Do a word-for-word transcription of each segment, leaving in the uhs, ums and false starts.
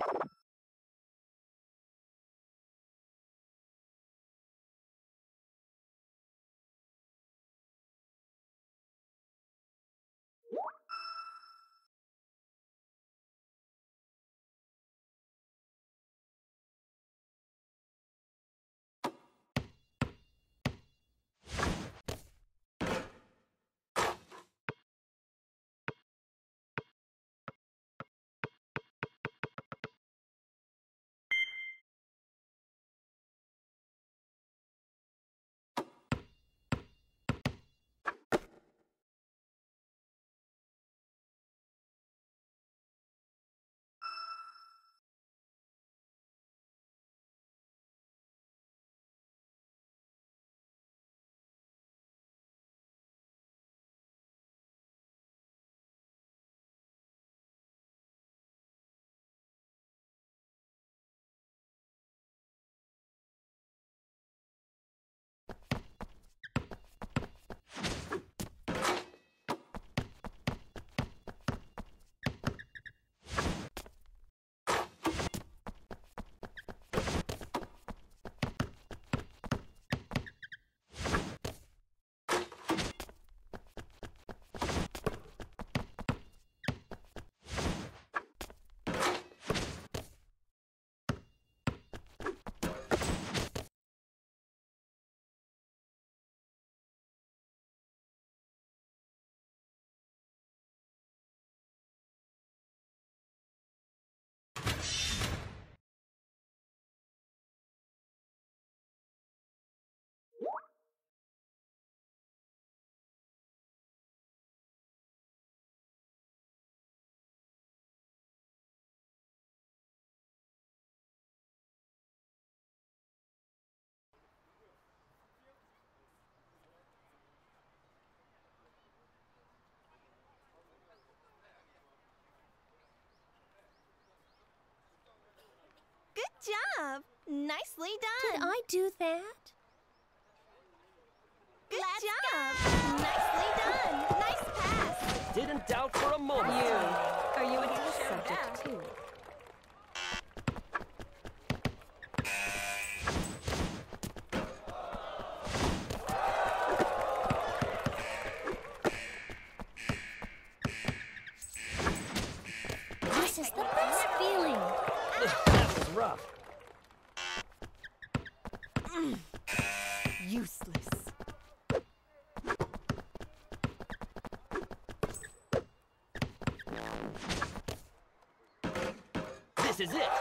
Good job! Nicely done! Did I do that? Good Let's job! Go. Nicely done! Nice pass! Didn't doubt for a moment. You. Are you a test subject too? This is the best feeling. That was rough. Mm. Useless. This is it.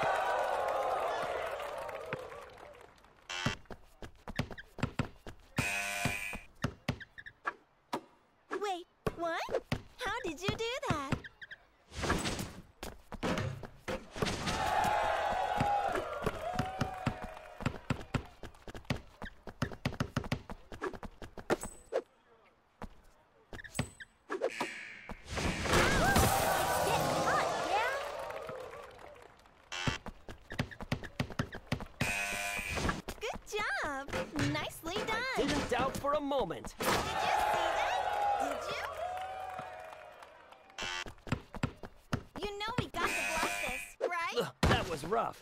Wait, what? How did you do that? Nicely done! I didn't doubt for a moment. Did you see that? Did you? You know we got to block this, right? Ugh, that was rough.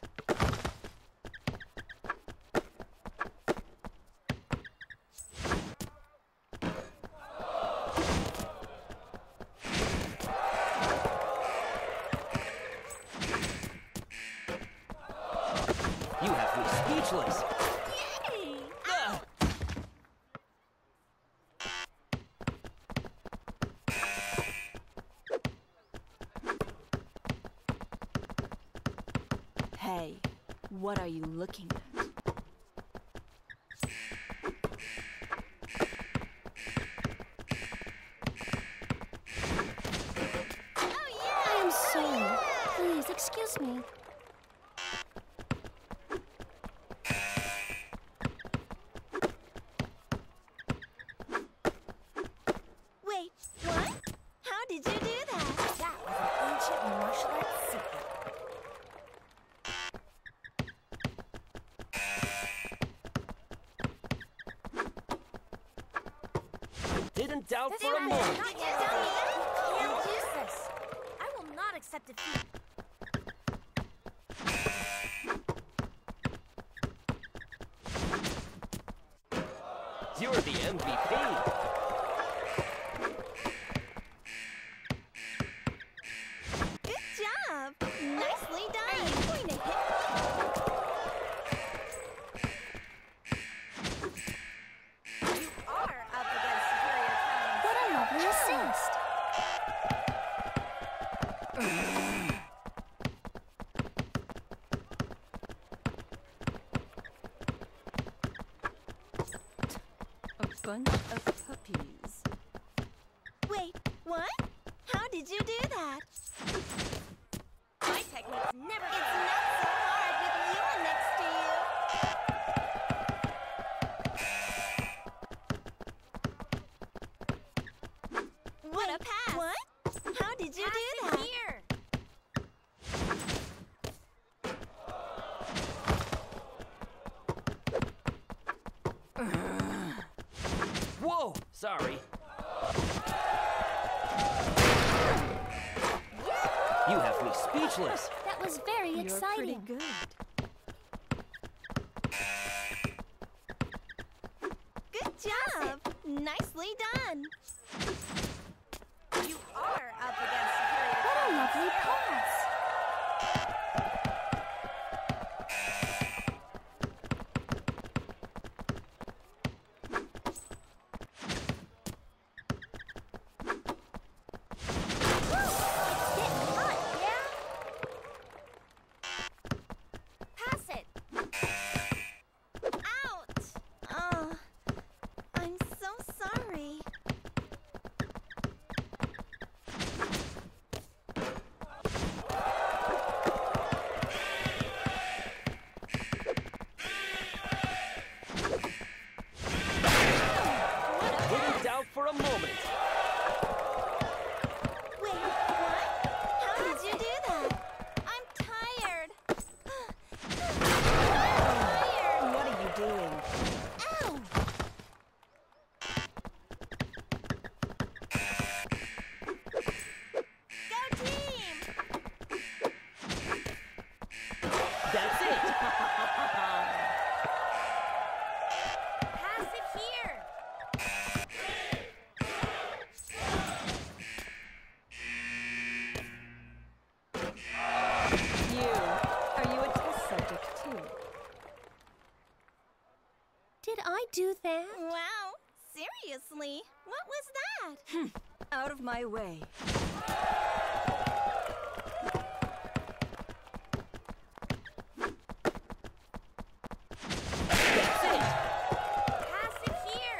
You have me speechless. Hey, what are you looking at? Oh yeah! I am sorry. Please, excuse me. Wait, what? How did you do that? That was an ancient martial arts secret. Didn't doubt This for a match moment. is not Did you yet see done. that? Can't Did you? use this. I will not accept defeat. You're the M V P. Good job. Nicely done. Are you going to hit me? You are up against superior talent. What a lovely assist. A bunch of puppies. Wait, what? How did you do that? My technique's never It's not so hard with you next to you. What a pass! What? How did you do that? Here. Whoa, sorry. You have me speechless. That was very You're exciting. pretty good. Good job! Nicely done! You are up against superior What a talent. lovely pass. For a moment. Wait, what? How did you do that? I'm tired. I'm tired. What are you doing? Ow! Go team! That's it. Pass it here. You. Are you a test subject too? Did I do that? Wow, seriously? What was that? Out of my way. That's it. Pass it here.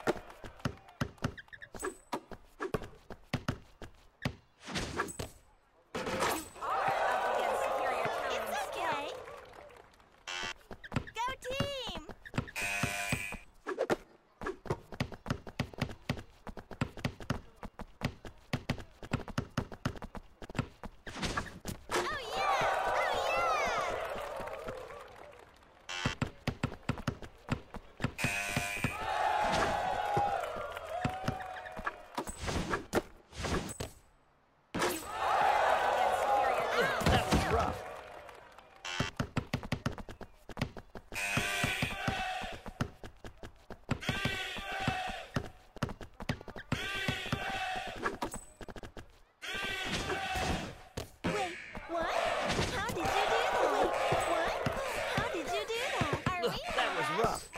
You are up against superior talent. It's okay. Go team! Oh yeah! Oh yeah! You are up against superior talent. That was rough. Wait, what? How did you do that? Wait, what? How did you do that? Are Ugh, we that was matched? rough.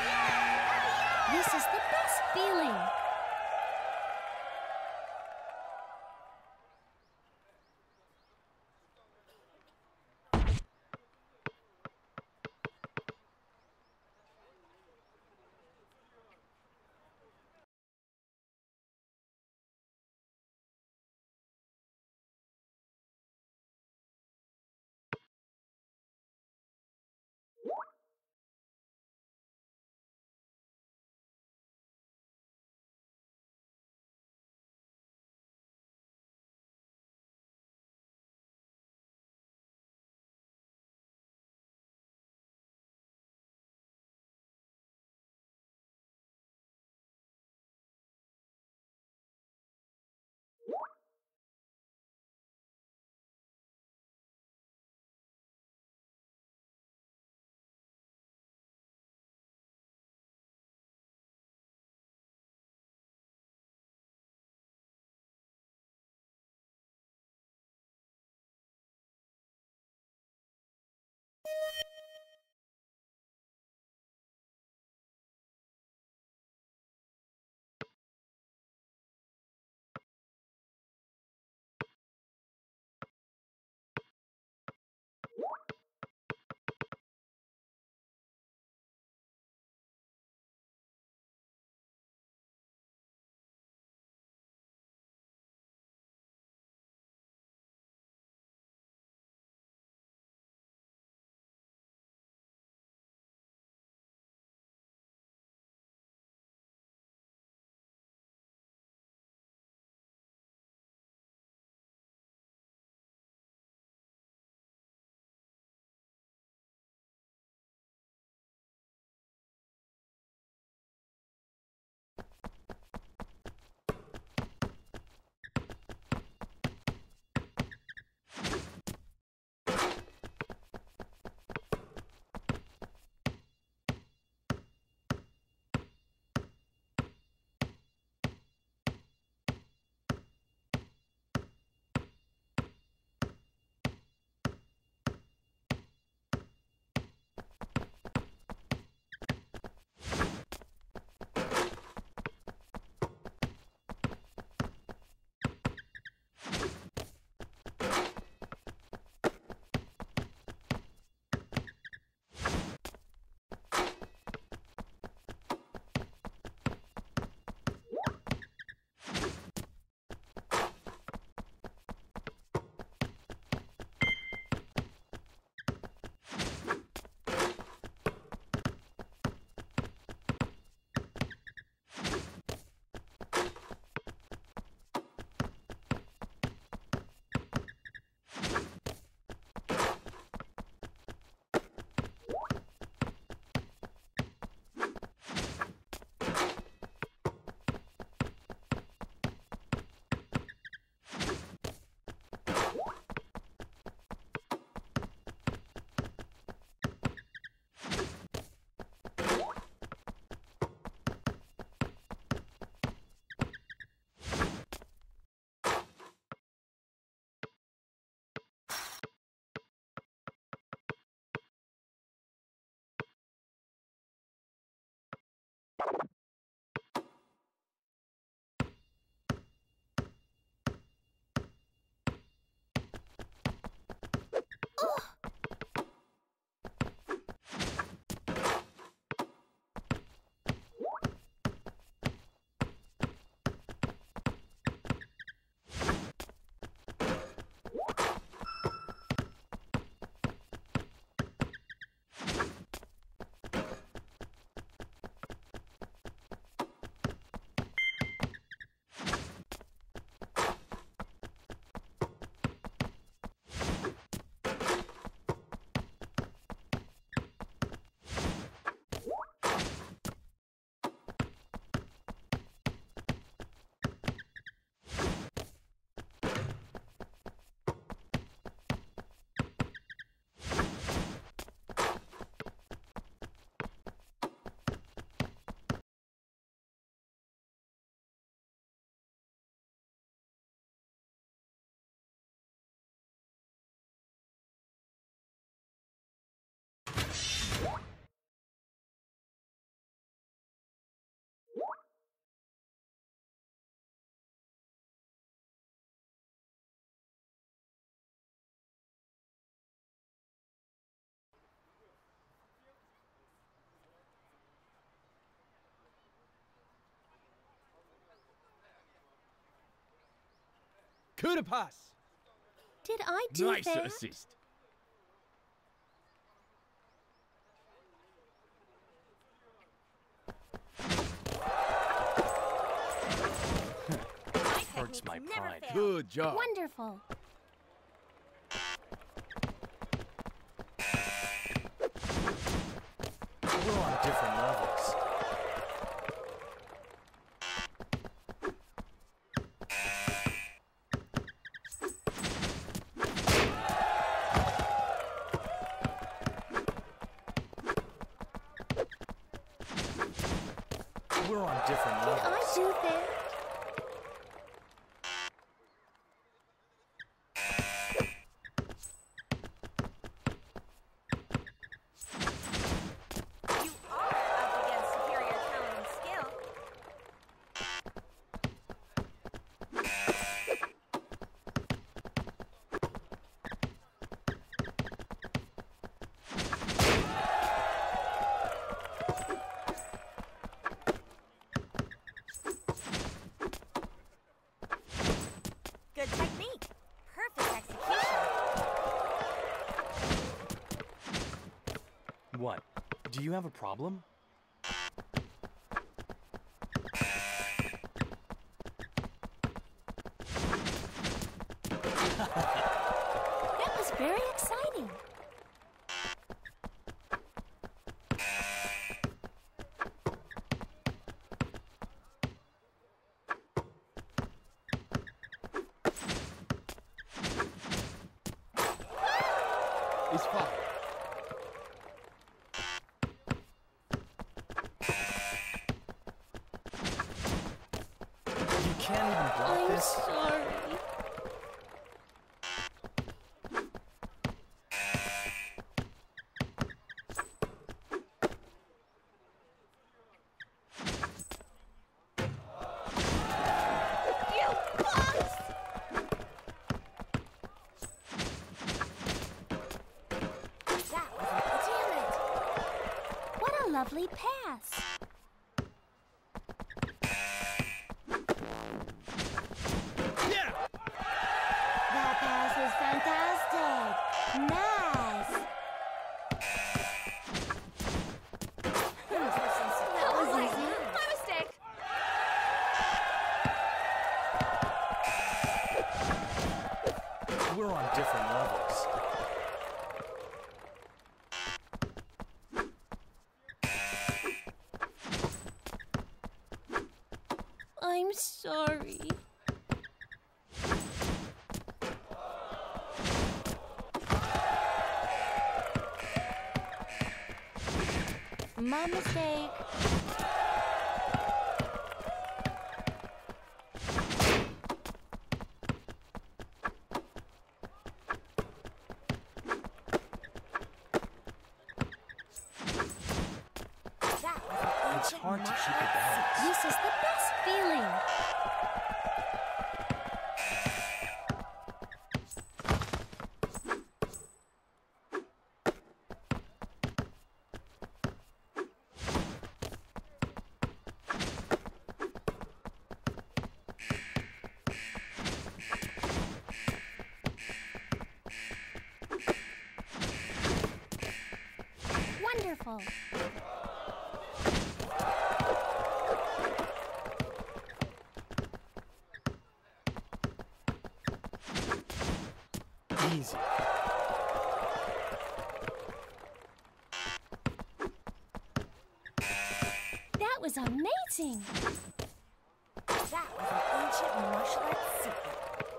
This is the best feeling. Coup de passe. Did I do Nice that? assist. Hurts my Techniques never pride. fail. Good job. Wonderful. We're on different levels. We're on different Did levels. I do that? You are up against superior talent and skill. Good technique. Perfect execution. What? Do you have a problem? That was very exciting. It's fine. You can't even block I'm this? sorry. You boss! That was an damn it. What a lovely pass. Yeah. That pass was fantastic. Nice. That was easy. My mistake. We're on different levels. I'm sorry. My mistake. That was an It's ancient hard to martial keep a arts balance. This is the best feeling. Wonderful. Easy. That was amazing. That was an ancient martial arts secret.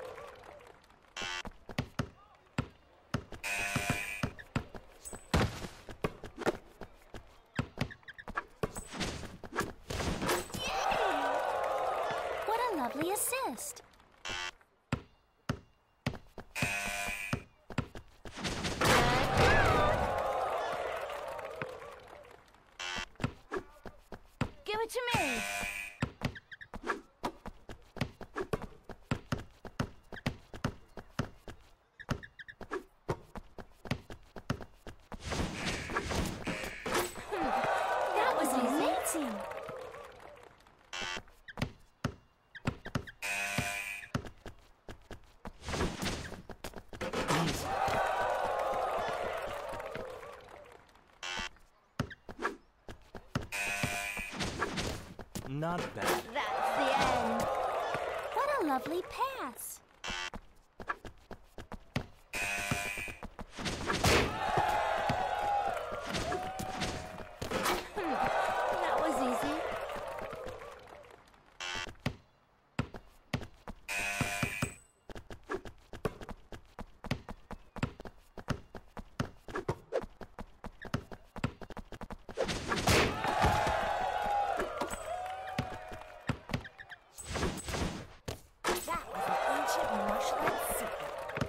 What a lovely assist. Give it to me. That was amazing. Not bad. That's the end. What a lovely pass. That was easy. That was an ancient martial arts secret.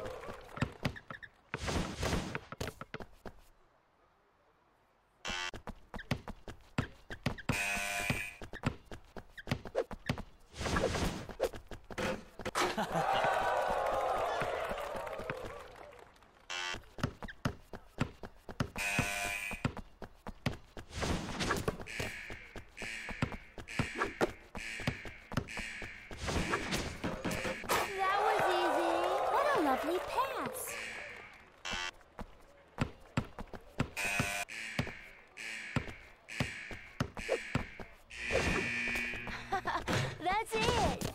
That was easy. What a lovely pass. That's it.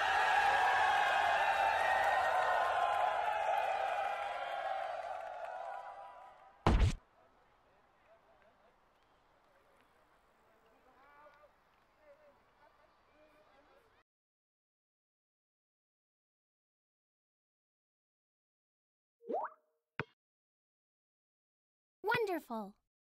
Wonderful.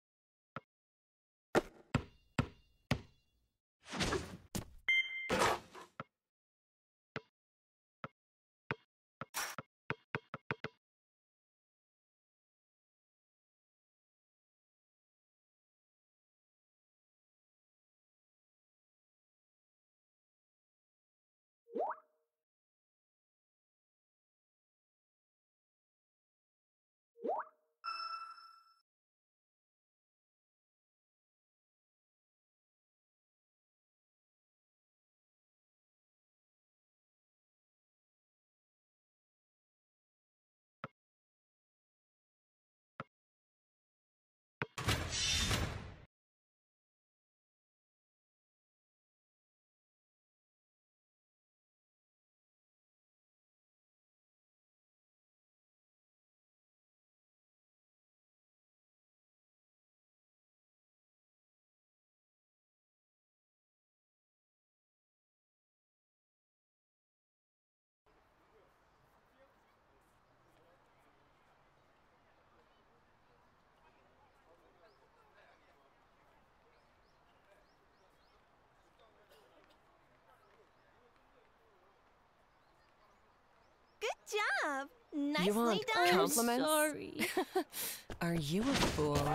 Good job. Nicely You want done. compliments? Sorry. Are you a fool?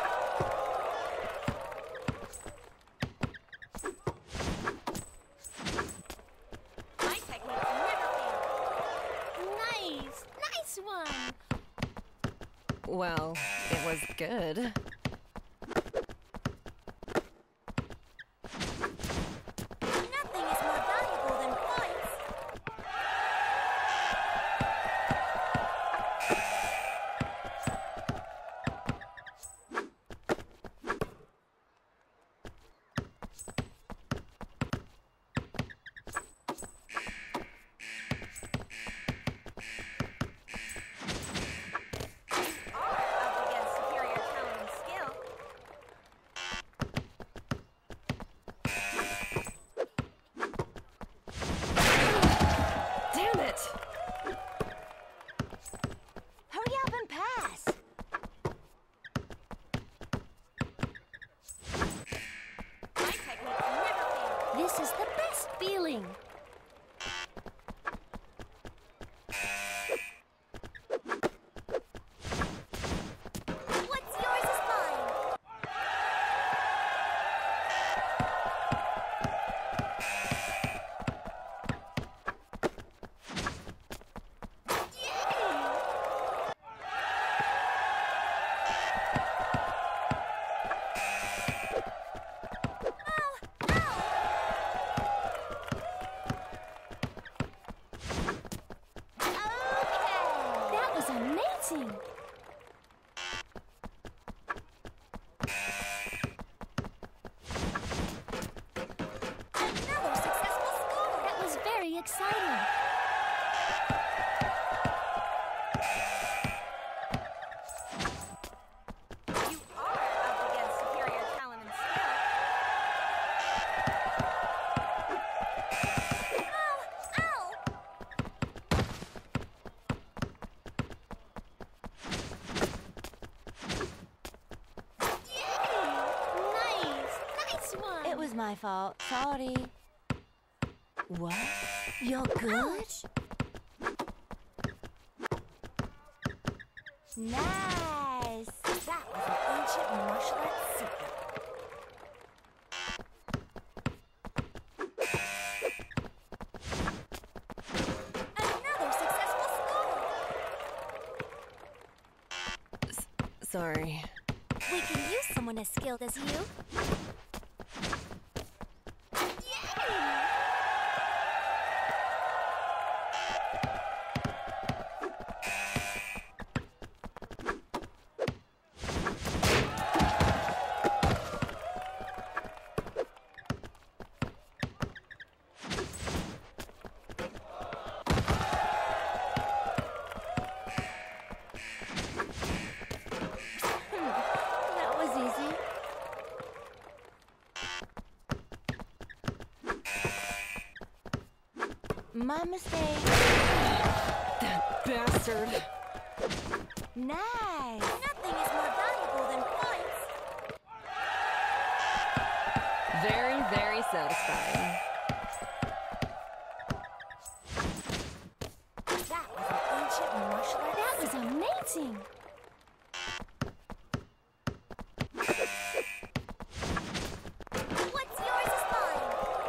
My techniques never fail. Nice. Nice one. Well, it was good. Nothing is more valuable than points. You are up against superior talent and skill. Damn it! Hurry up and pass. My techniques never fail. This is the best feeling. What's yours is mine. Okay. That was amazing. Another my fault. Sorry. What? You're good? Nice! That was an ancient martial arts secret. Another successful score! Sorry. We can use someone as skilled as you. That was easy. My mistake. That bastard. Nice. Nothing is more valuable than points. Very, very satisfying. That was an ancient martial art. That was amazing. What's yours is mine.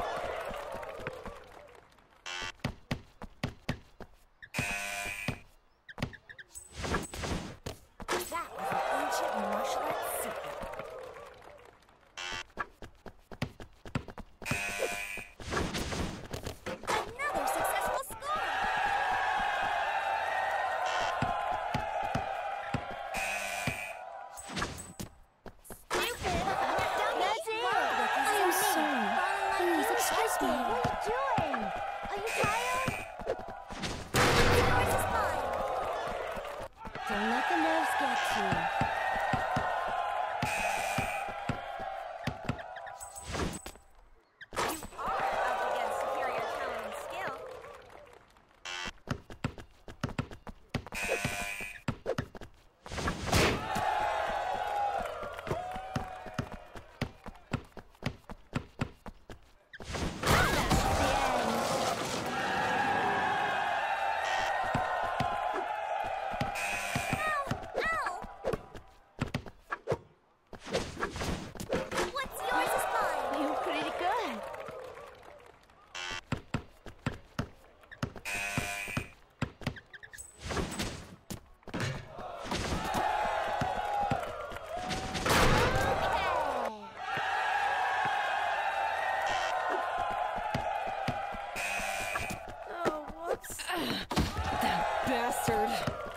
That was an ancient martial arts secret. Another successful score. Stupid. That's it. I am sorry. Please excuse me. What are you doing? Are you tired? Yours is mine. Don't let the nerves get to you. You are up against superior talent and skill. That's the end. Ow! Ow! What's yours is mine. You're pretty good. Oh, whoops. That bastard.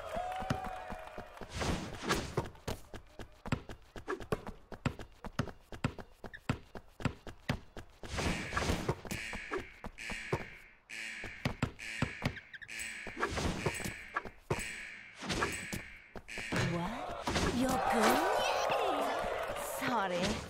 What? You're good? Sorry.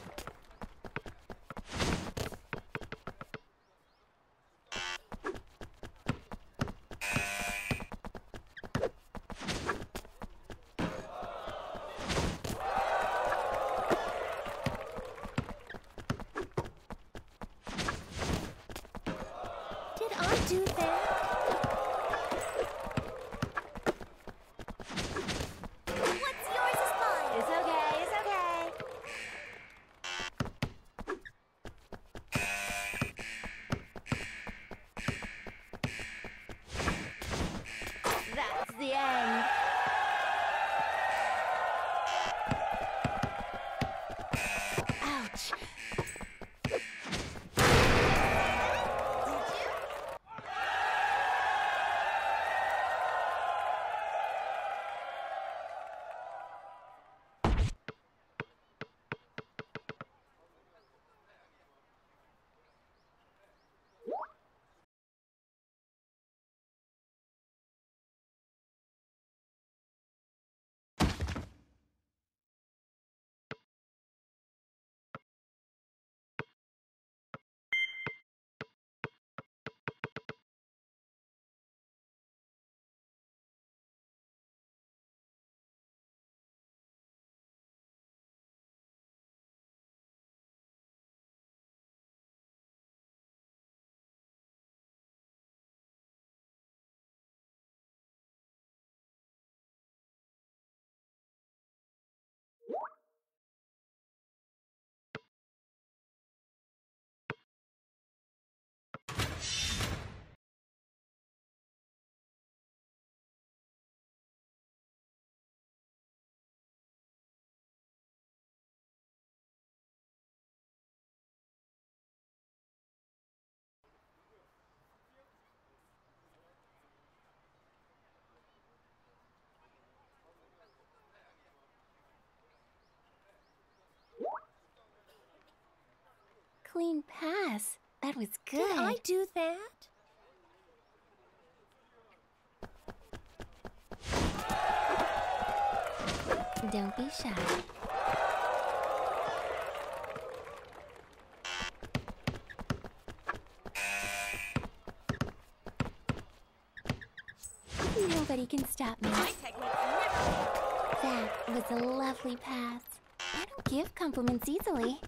Did I do that? What's yours is mine. It's okay, it's okay. That's the end. Ouch. clean pass. That was good. Did I do that? Don't be shy. Nobody can stop me. My technique's never... That was a lovely pass. I don't give compliments easily.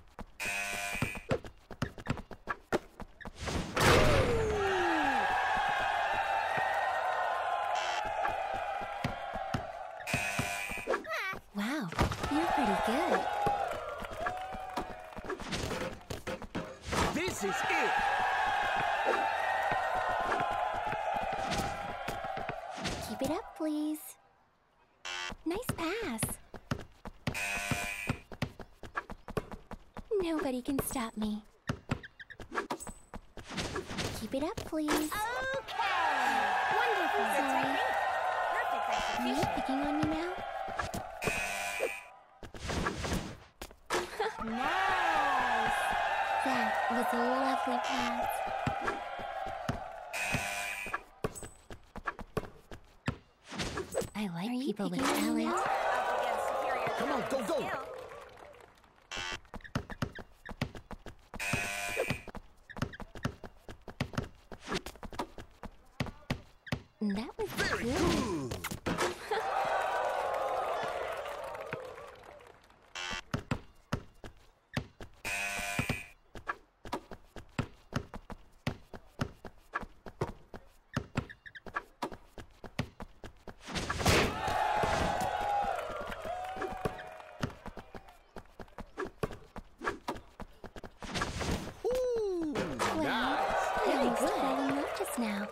Wow, you're pretty good. This is it. Keep it up, please. Nice pass. Nobody can stop me. Keep it up, please. Okay! Wonderful. Good Sorry. technique. Perfect Are you execution. picking on me now? Nice! That was a lovely pass. I like people with talent. Up against superior Come on, go, go. skill. That was Very good. good. Ooh, Well, nice. I almost fell in love just now.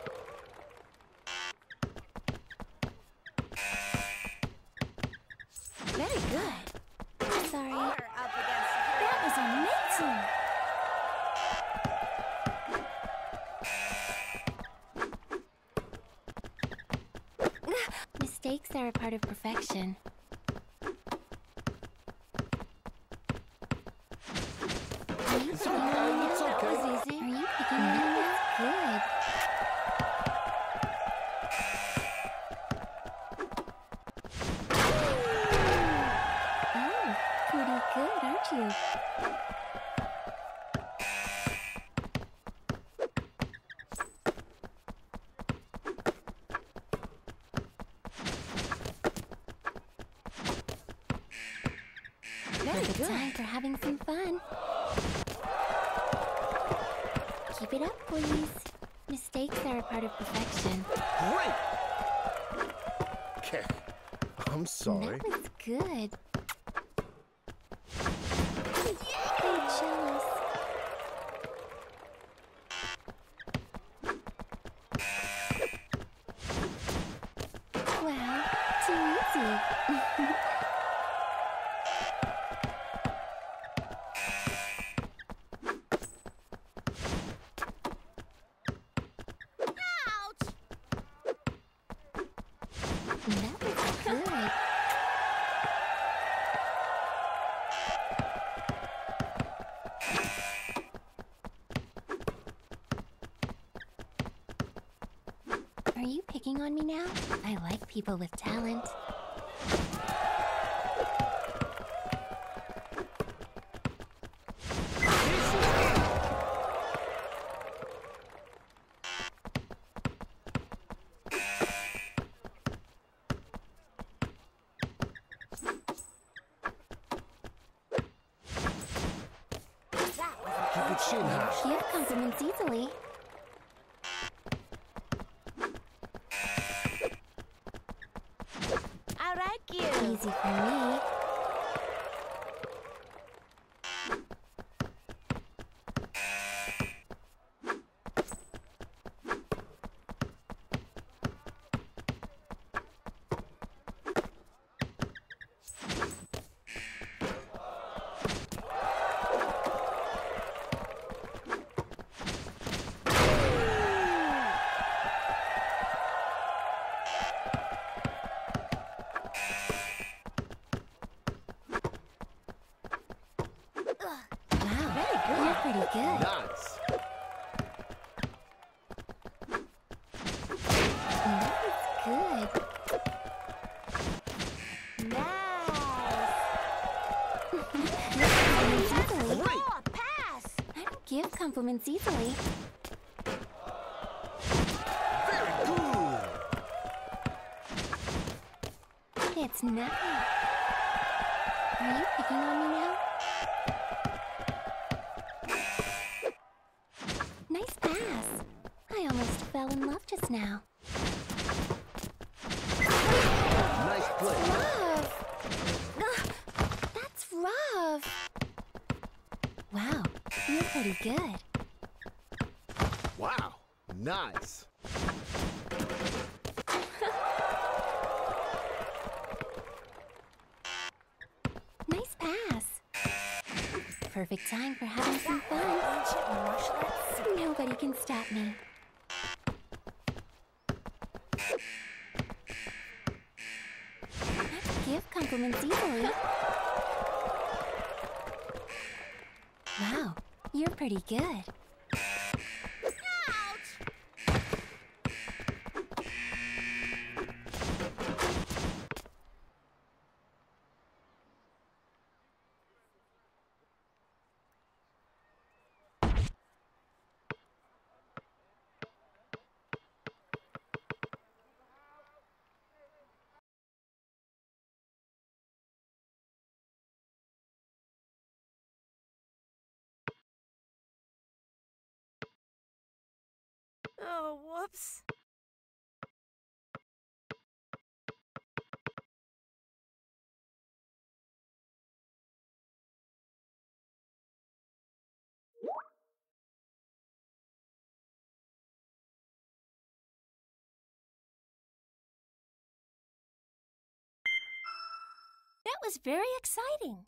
Very good. Sorry. Are up against superior That was amazing. Mistakes are a part of perfection. Are you It's picking on okay, me it's now? okay. That was easy. Are you picking on me now? Good. Oh, pretty good, aren't you? Very good. Time for having some fun. Keep it up, please. Mistakes are a part of perfection. Great. Okay. I'm sorry. That was good. I'm jealous. Wow, too easy. Ouch! That was good. Are you picking on me now? I like people with talent. Keep your chin high. Give compliments easily. I like you. Easy for me. compliments easily. Very good. It's nothing. Are you picking on me now? Nice pass. I almost fell in love just now. Nice play. Rough. Ugh, that's rough. Wow, you're pretty good. Wow. Nice. Nice pass. Perfect time for having some fun. Ancient martial arts. Nobody can stop me. I don't give compliments easily. Wow, you're pretty good. Oh, whoops. That was very exciting.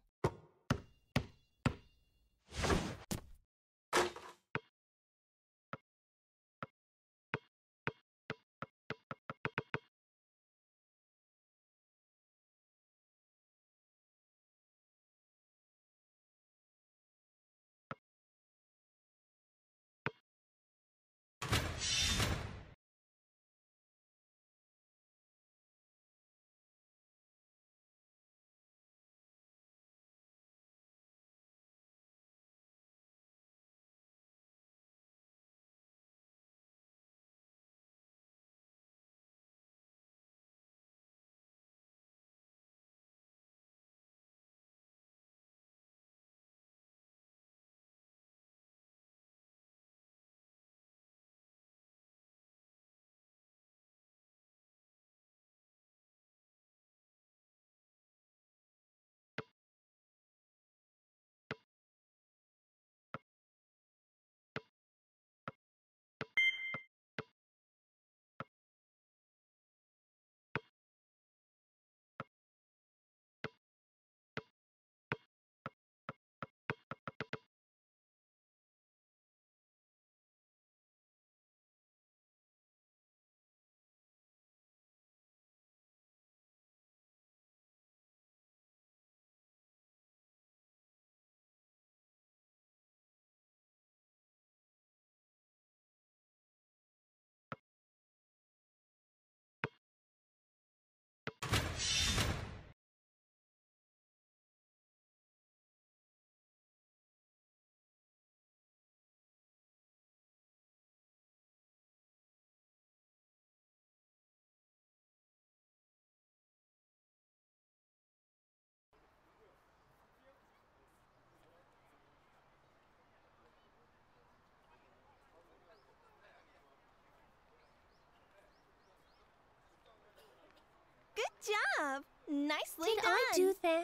Good job. Nicely Did done. I do that?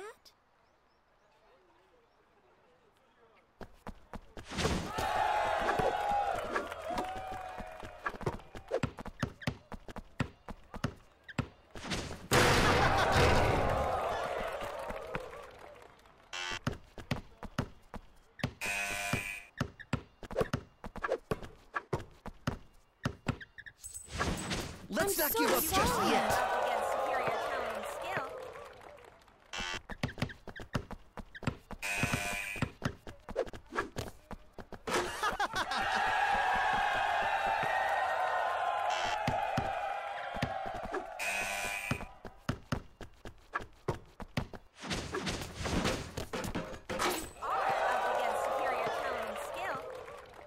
Let's I'm not so give up just sorry. yet. Up against superior talent and skill. You are up against superior talent and skill.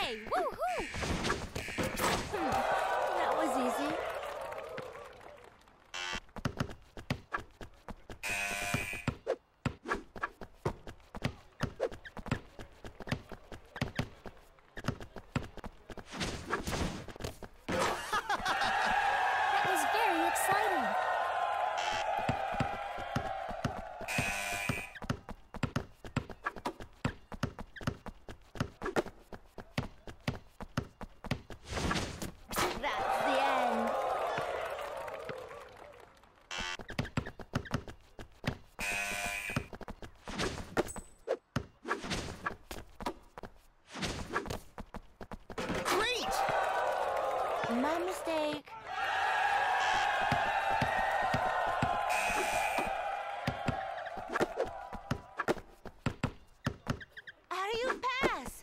Hey, woohoo! Hmm, that was easy. That was very exciting. That's the end. Great! My mistake. How do you pass?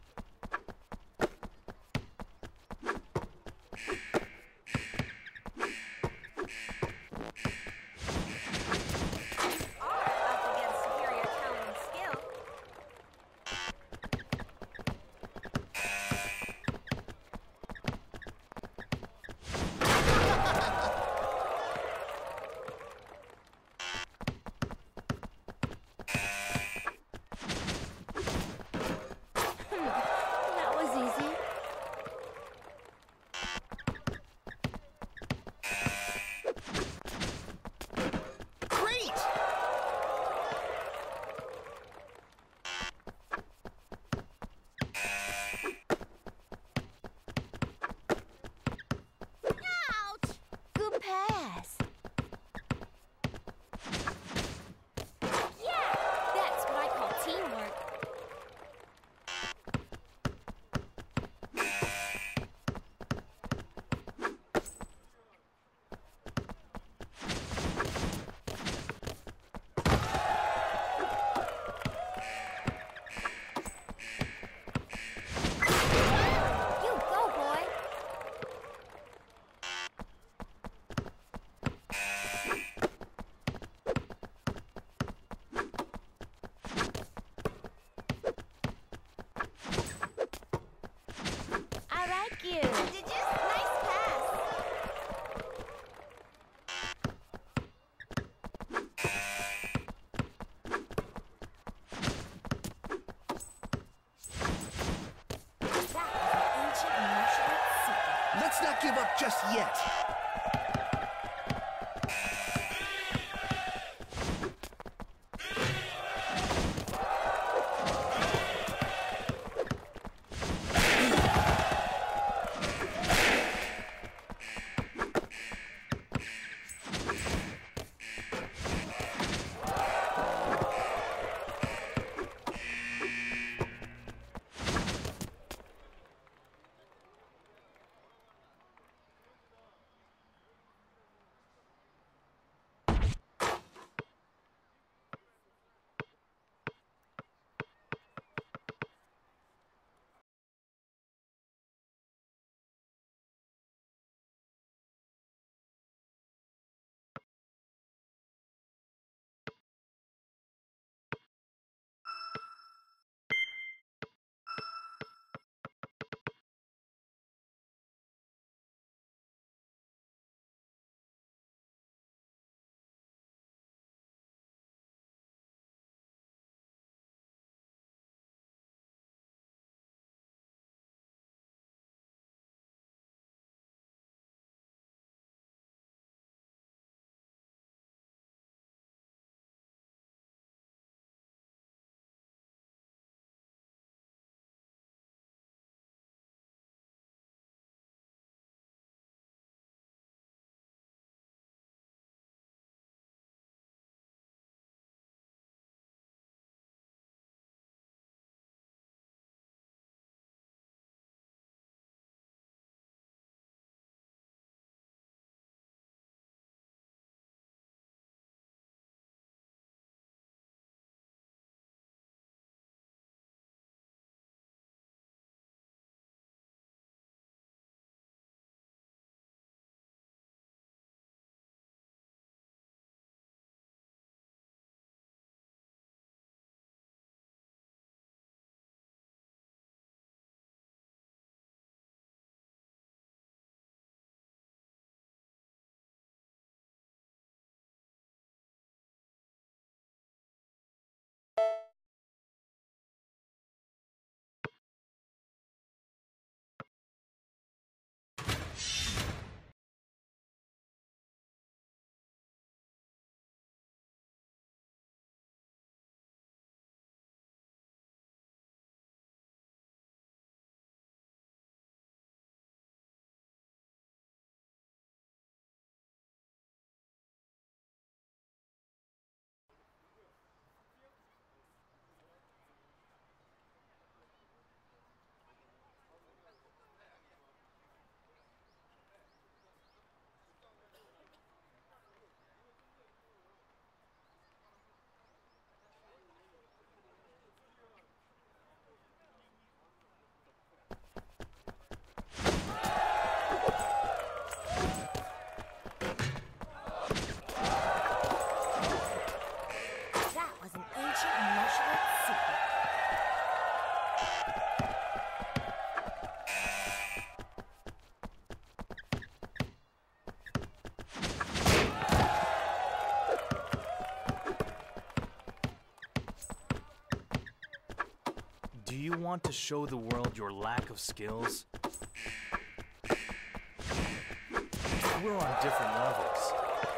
Up against superior talent and skill. That was easy. Great! Ouch! Good pass. Yeah, that's what I call teamwork. You go, boy. I like you. Did you? Nice pass. That was an ancient martial arts secret. Let's not give up just yet. Do you want to show the world your lack of skills? We're on different levels.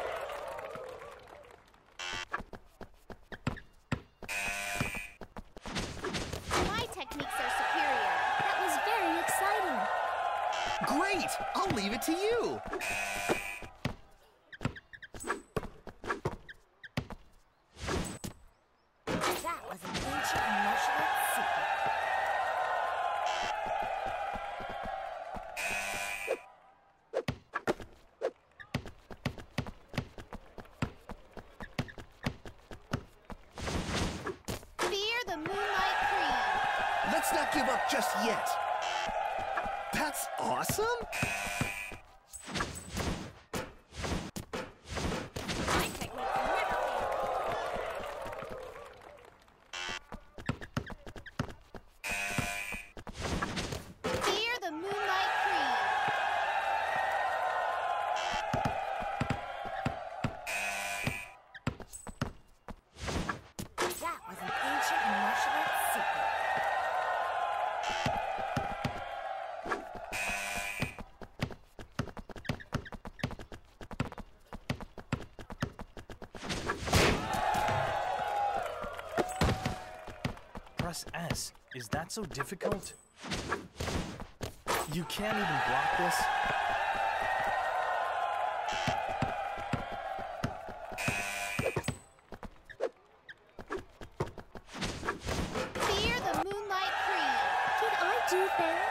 My techniques are superior. That was very exciting. Great! I'll leave it to you. That was an ancient martial arts secret. Fear the Moonlight Creed. Let's not give up just yet. That's awesome! My techniques never fail. Fear the Moonlight Creed. That was an ancient martial arts secret. Press S. Is that so difficult? You can't even block this? Fear the Moonlight Creed. Did I do that?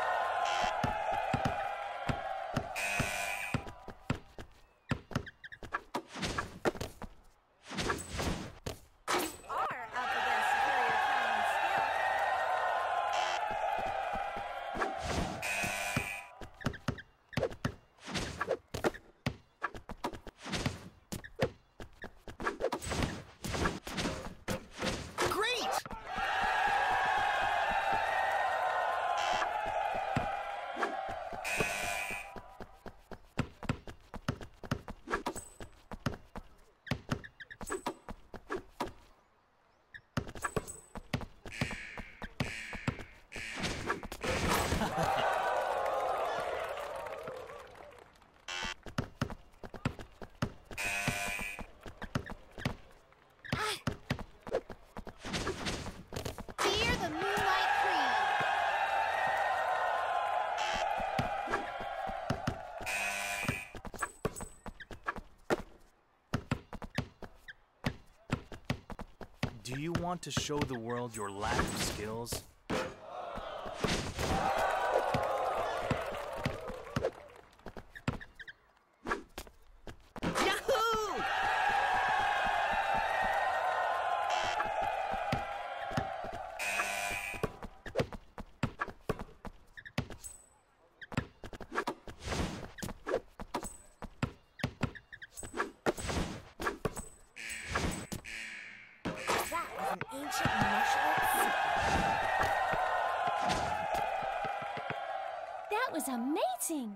You are up against superior talent and skill. Great! Fear the Moonlight Creed. Do you want to show the world your lack of skills? Yahoo! That was an ancient martial arts secret. That was amazing.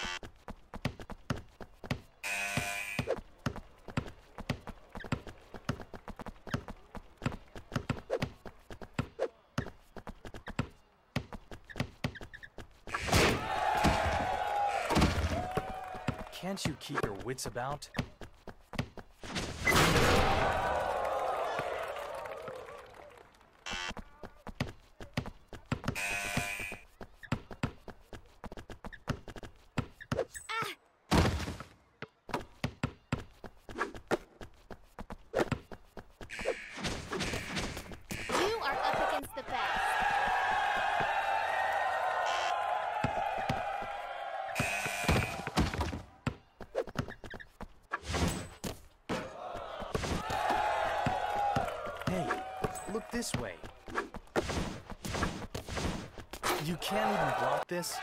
Can't you keep your wits about? You are up against the best. Hey, look this way. You can't even block this?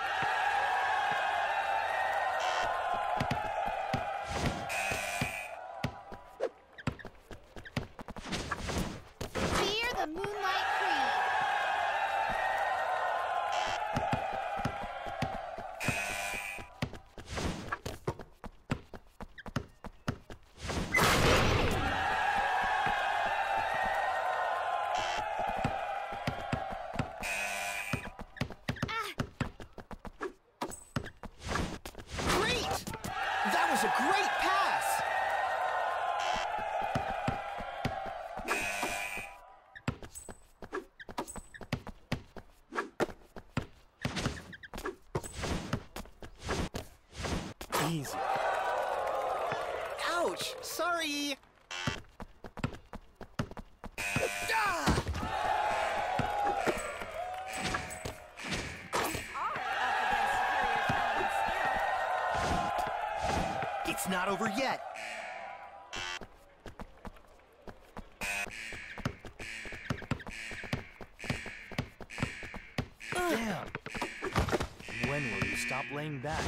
Fear the Moonlight Creed. Easy. Ouch! Sorry! Ah! It's not over yet. Damn. When will you stop laying back?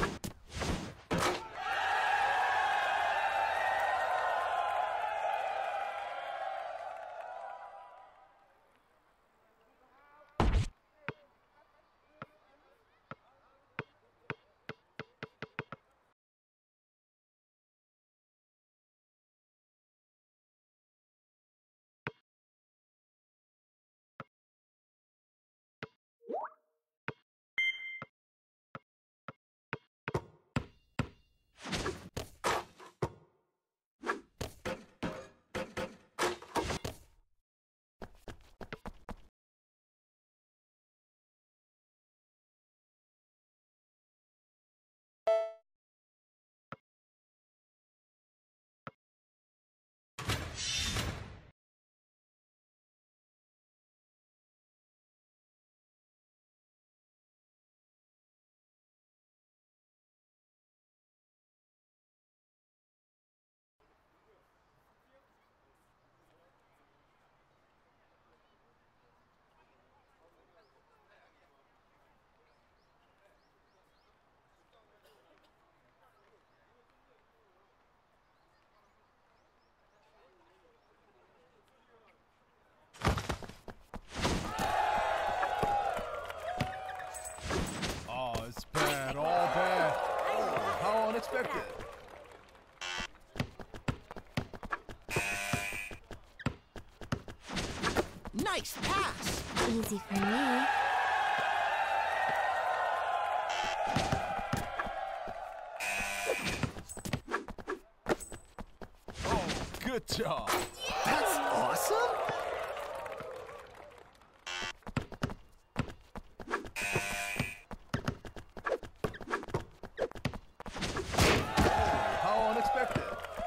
Unexpected. Nice pass. Easy for me. Oh, good job. That's awesome. How unexpected.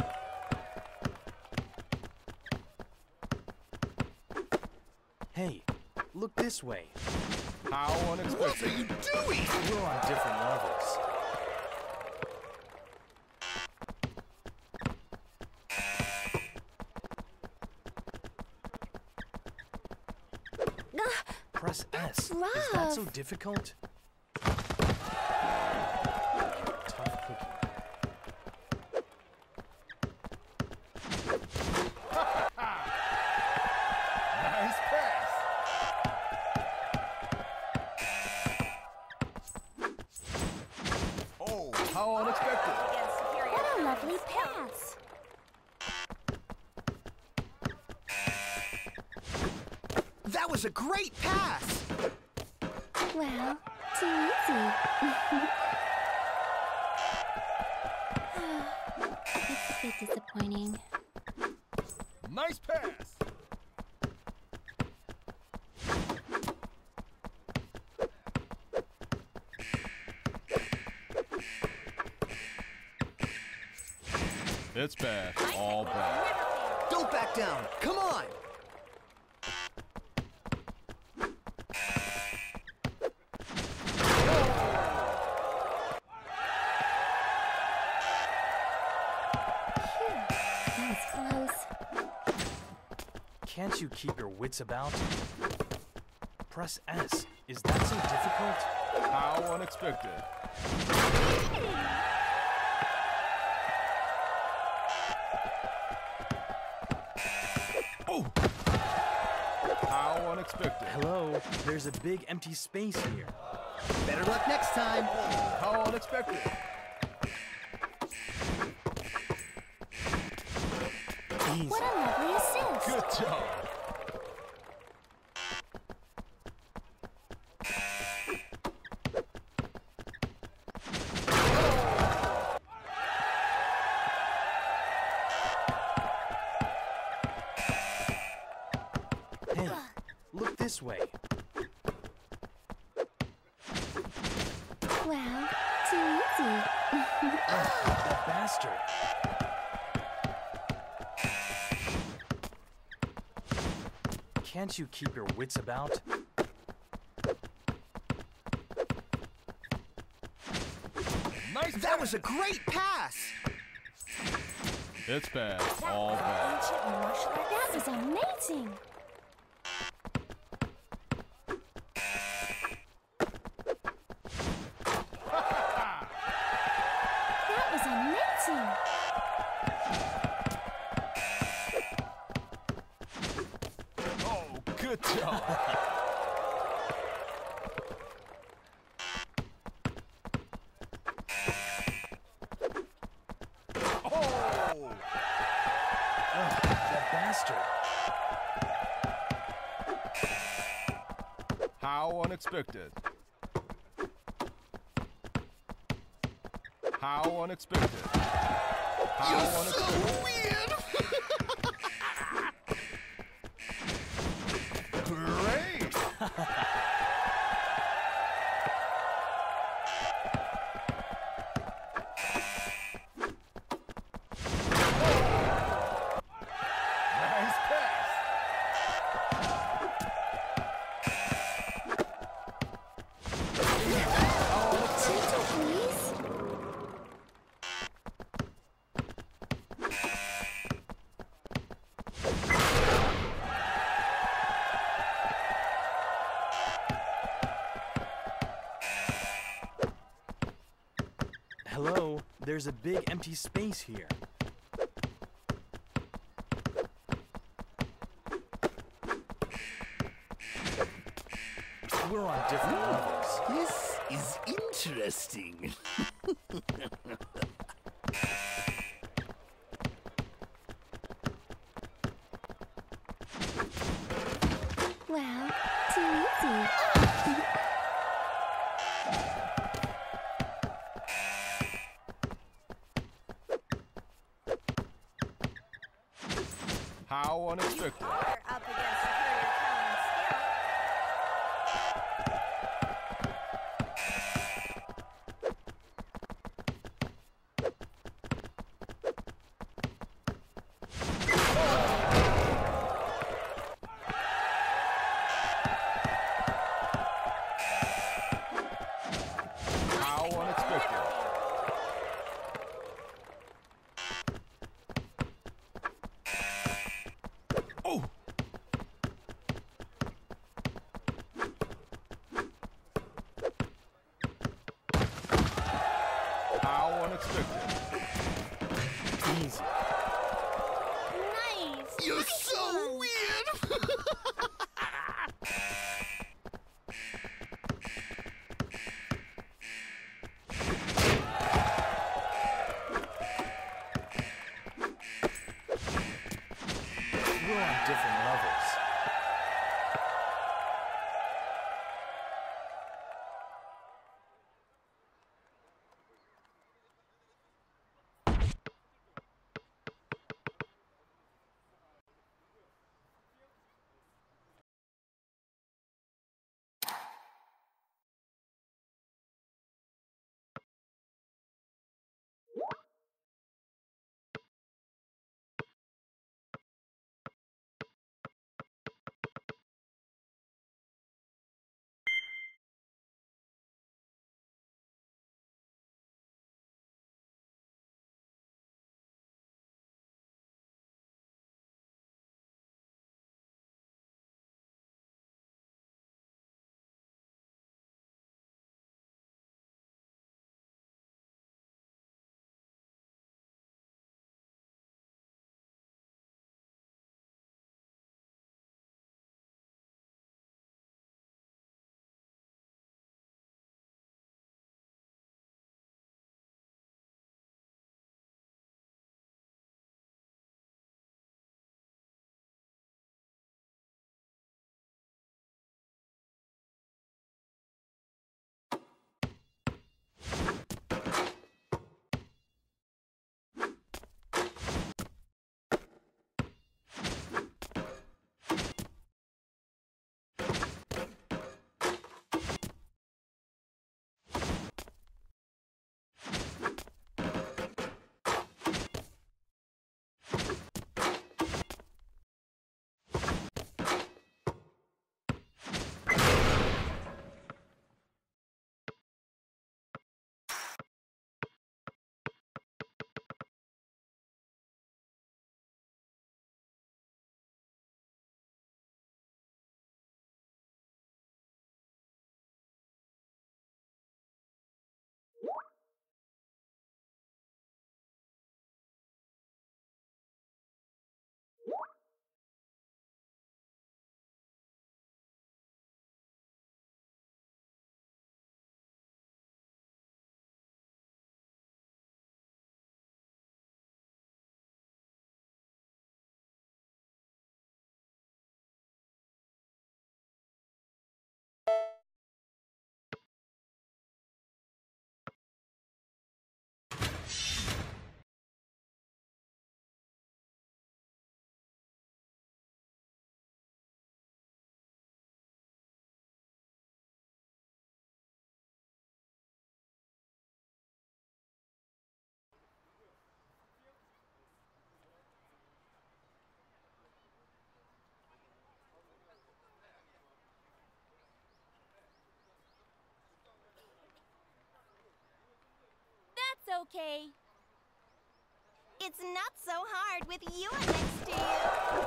Hey, look this way. How unexpected. What are you doing? We're on different levels. Press S. Is that so difficult? Tough cookie. Nice pass. Oh, how unexpected. What a lovely pass. That was a great pass. Well, too easy. It's a bit disappointing. Nice pass. It's bad. All bad. Don't back down. Come on. That was close. Can't you keep your wits about? Press S. Is that so difficult? How unexpected. Oh! How unexpected. Hello, there's a big empty space here. Better luck next time. How unexpected. Easy. What a lovely assist. Good job. Hey, look this way. Well, too easy. bastard! Can't you keep your wits about? Nice. That was a great pass. It's bad. All bad. Ancient martial art. That was amazing! That was amazing! Oh, good job. Oh! Ugh, that bastard! How unexpected. How unexpected. How unexpected. Great! Nice pass. Gentle, please! Hello? There's a big empty space here. We're on different levels. This is interesting. Wow, too easy. How unexpected. are up against superior talent and skill. How unexpected. Oh! okay. It's not so hard with you next to you.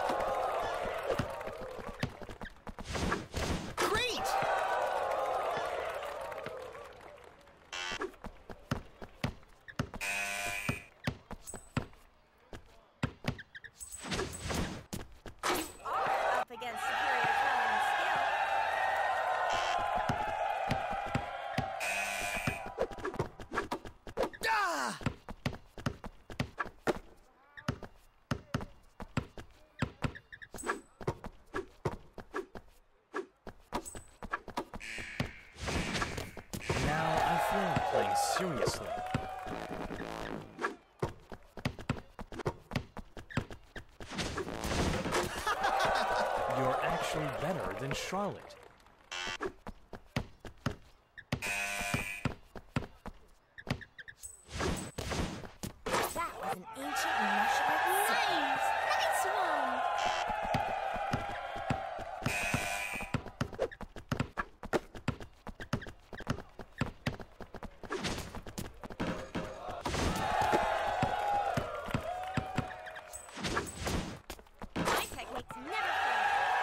Great! You are up against superior talent and skill. Ah! Now I feel like playing seriously. You're actually better than Charlotte. That was an ancient martial art. Nice! Nice one! My techniques never fail.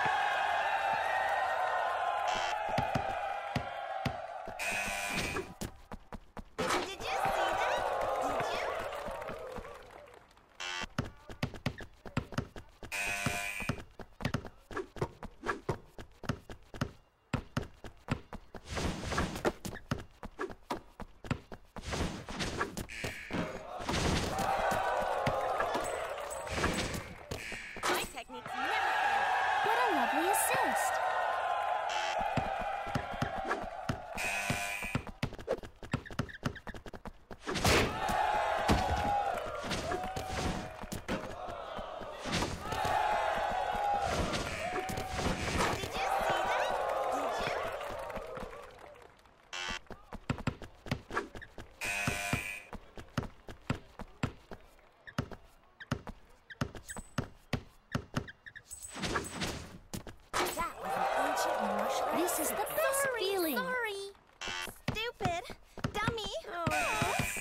Did you see that? Did you? My techniques never fail. What a lovely assist. Did you see that? Did you? That was an ancient martial art. This is the best Sorry, feeling. Sorry. Stupid. Dummy. Oops.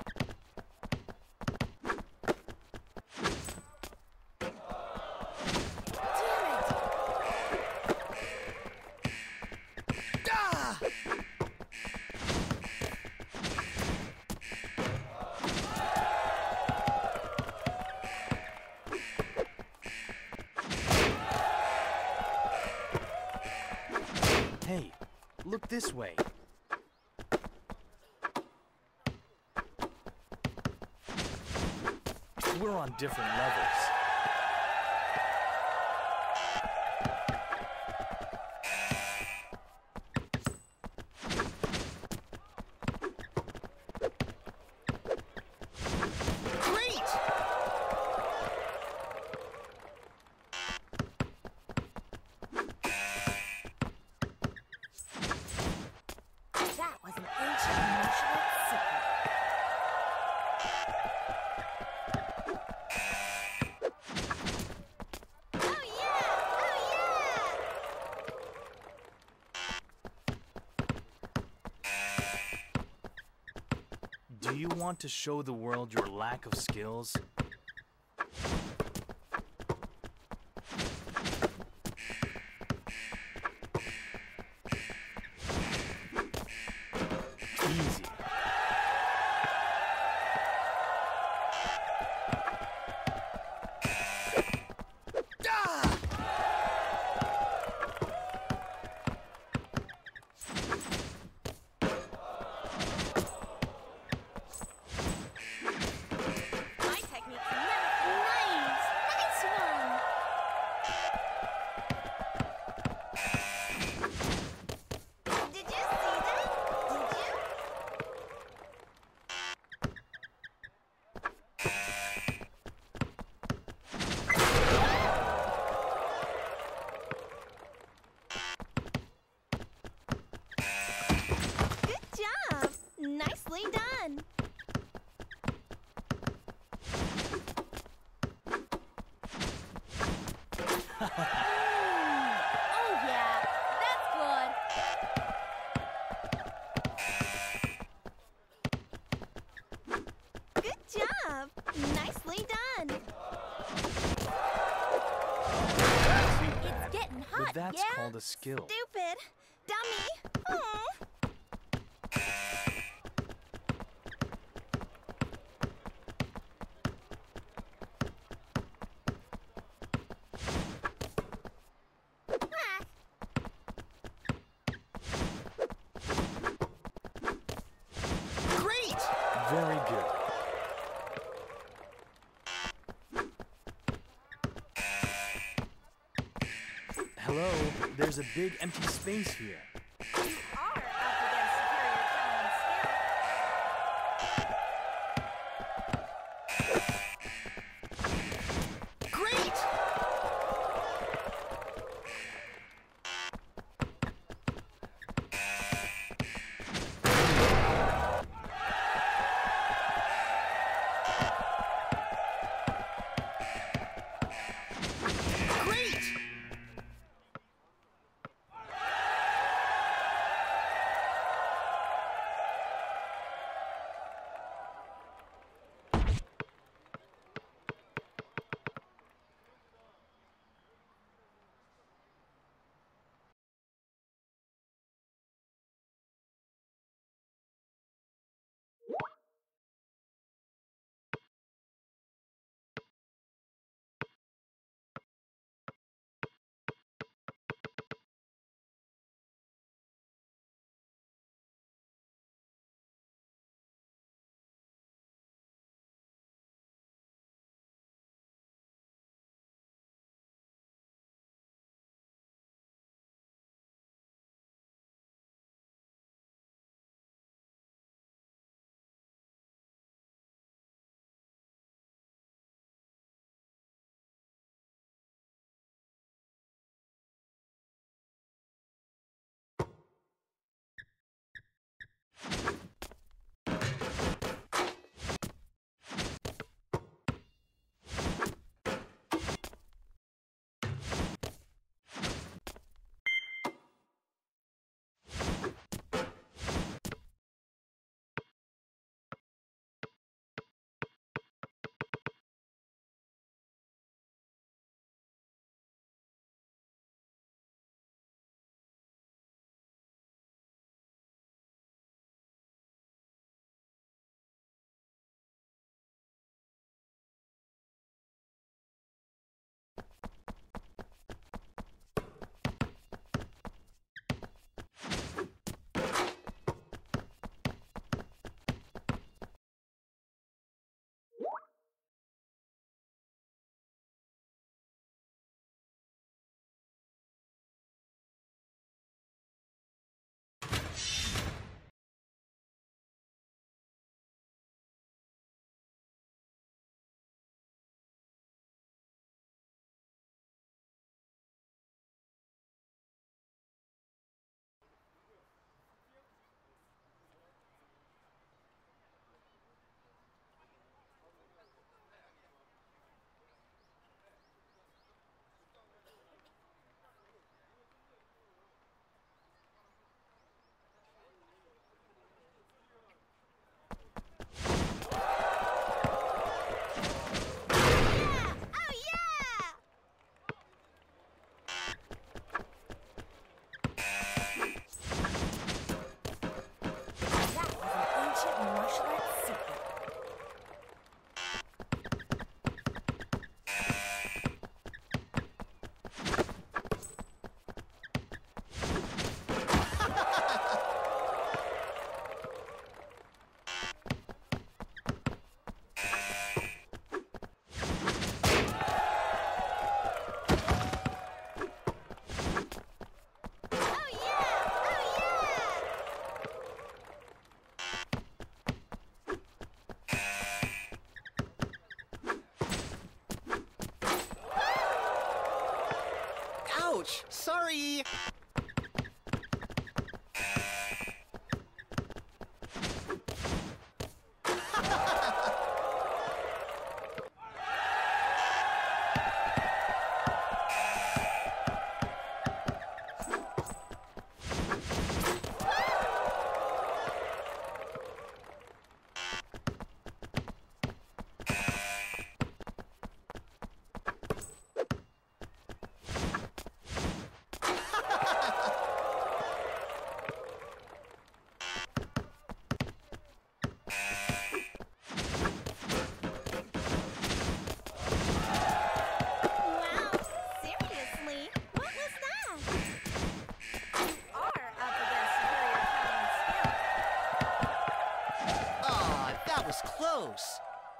Damn it. Ah! Hey, look this way. We're on different levels. Great! That was an ancient martial art secret. Oh yeah! Oh yeah! Do you want to show the world your lack of skills? Easy. Ah! My techniques never fail. Nice! Nice one! Did you see that? Did you? Good job! Nicely done! Oh yeah, that's good. That's Yeah, called a skill. Stupid. Dummy. Aw. Great! Very good. Hello, there's a big empty space here. You are up against superior talent and skill. Great! Great! Ouch! Sorry! close.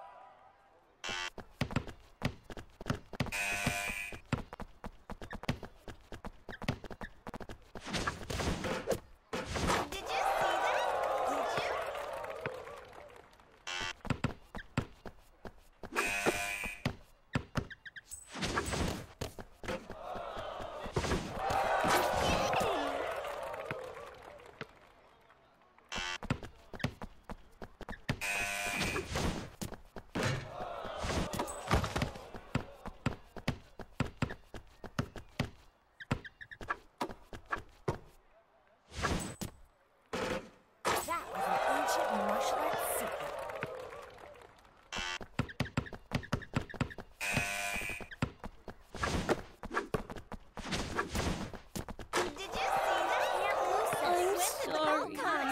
Did you see that? Did you? That was an ancient martial arts secret. Did you see that? Can't lose that I'm swim to the ball sorry. comes.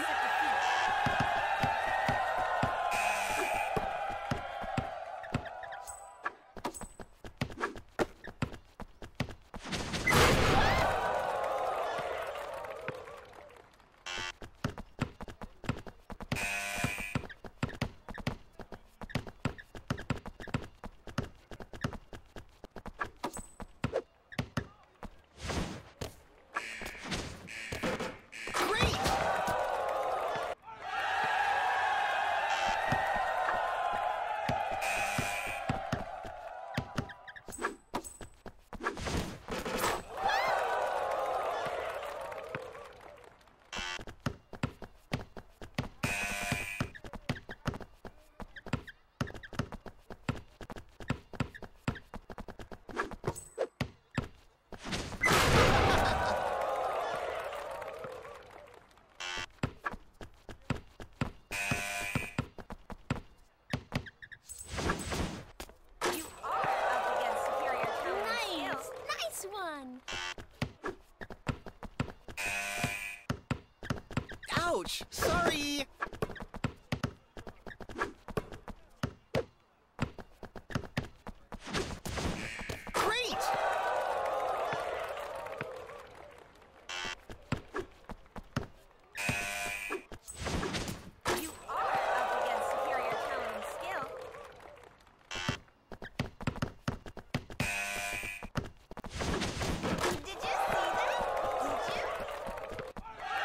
Great! You are up against superior talent and Nice! skill. Nice one! Ouch! Sorry! Great! You are up against superior talent and skill. Did you see that? Did you?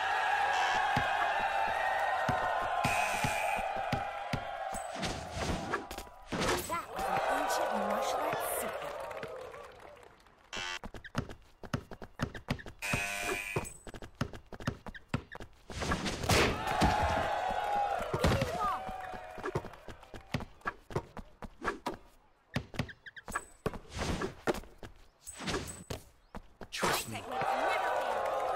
That was an ancient martial arts secret. Give me the ball. Trust My me. techniques never fail.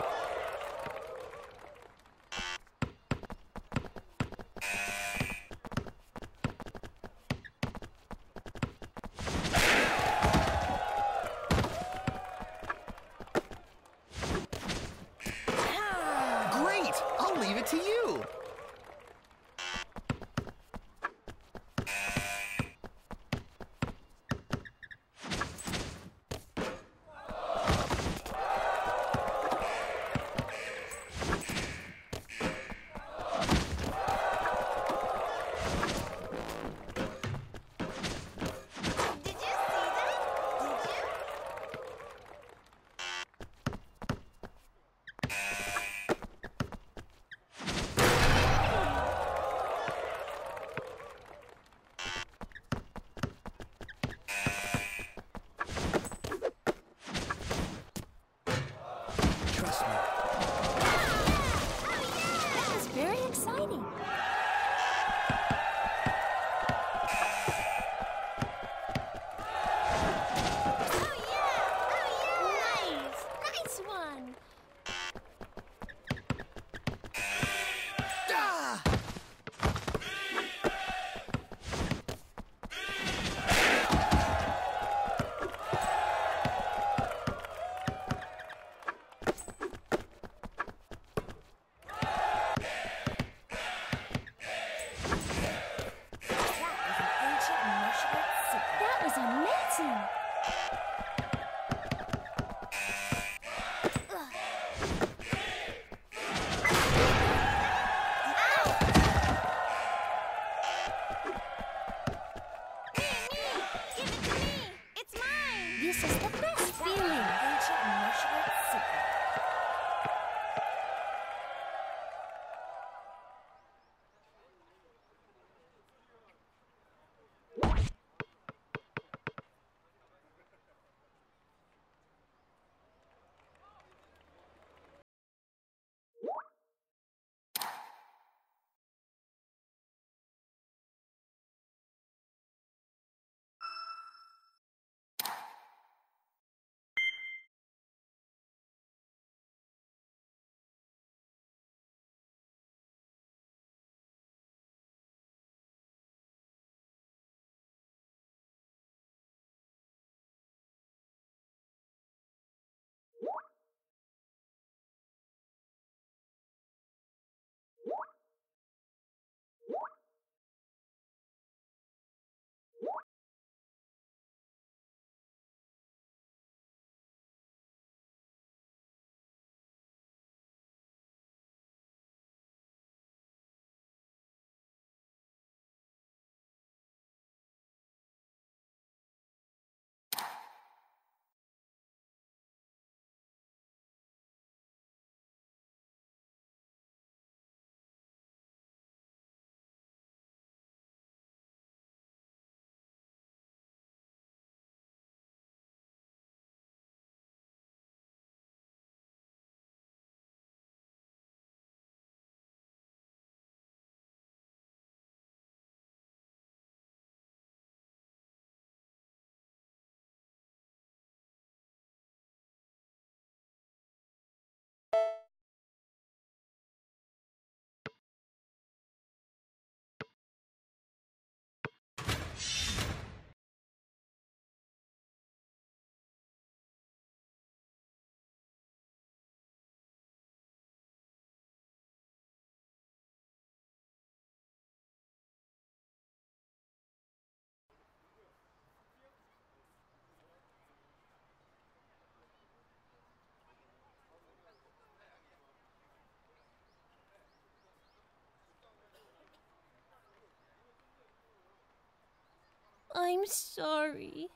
Great! I'll leave it to you. Did you see that? Did you? I'm sorry.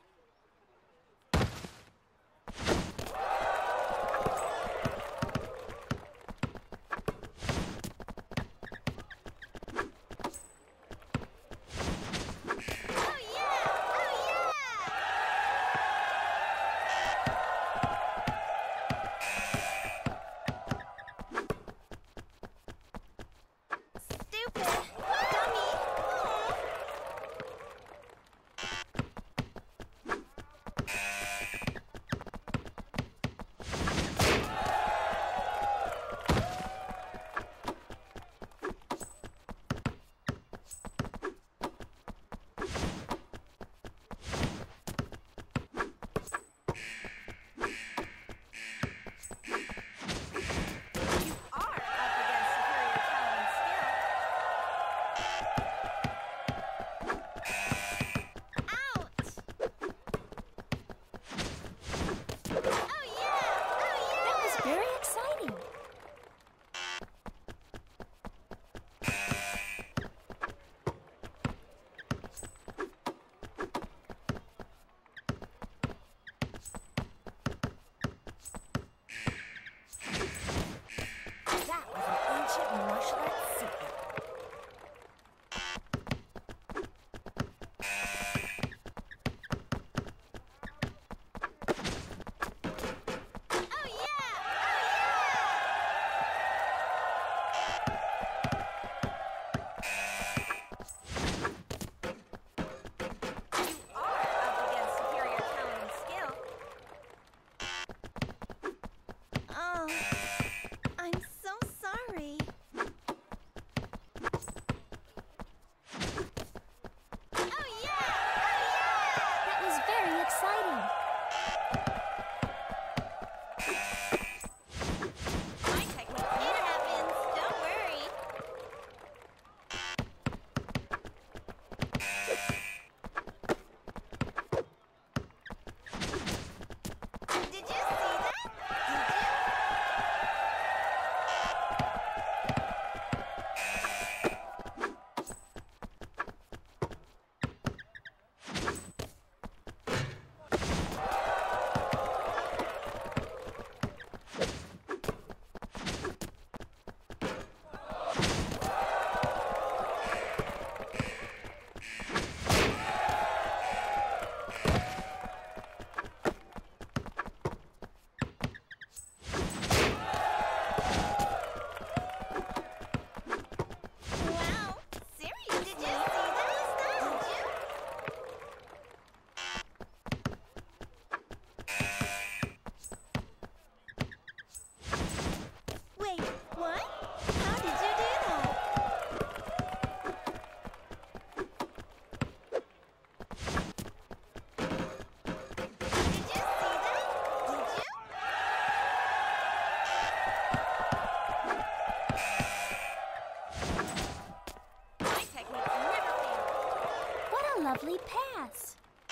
Lovely pass.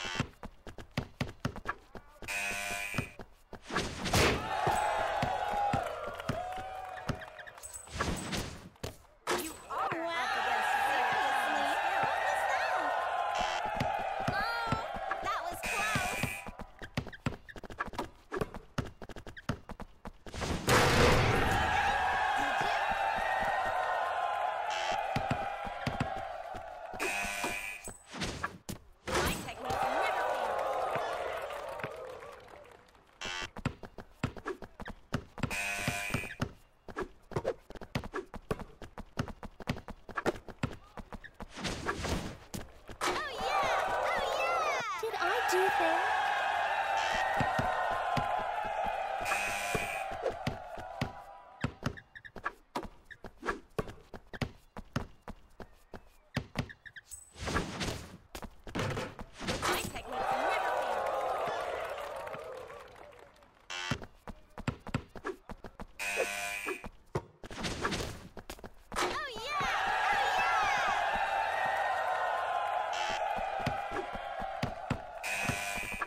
You are wow. up against seriously. What was that? Oh, that was close. Do that. My techniques never fail. Oh yeah! Oh yeah!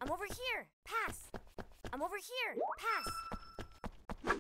I'm over here. Pass. I'm over here. Pass.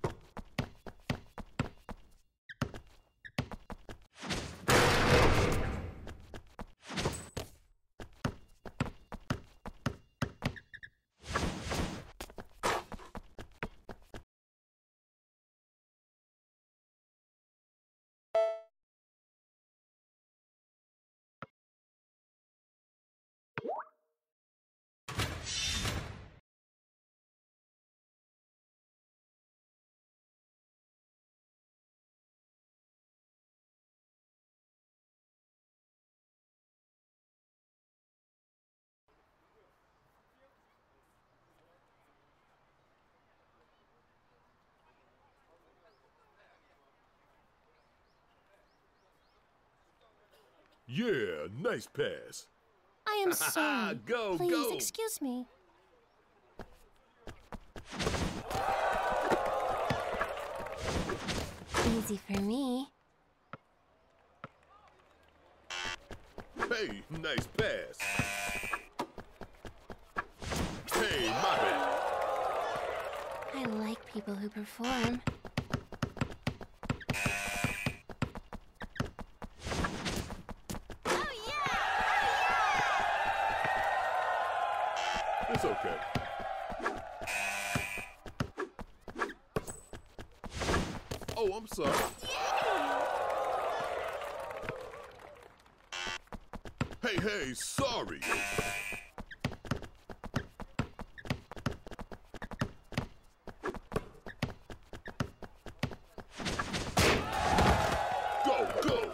Yeah, nice pass. I am sorry. Go, Please go. excuse me. Easy for me. Hey, nice pass. Hey, my bad. I like people who perform. Oh yeah! It's okay. Oh, I'm sorry. Hey, hey, sorry. Go, go.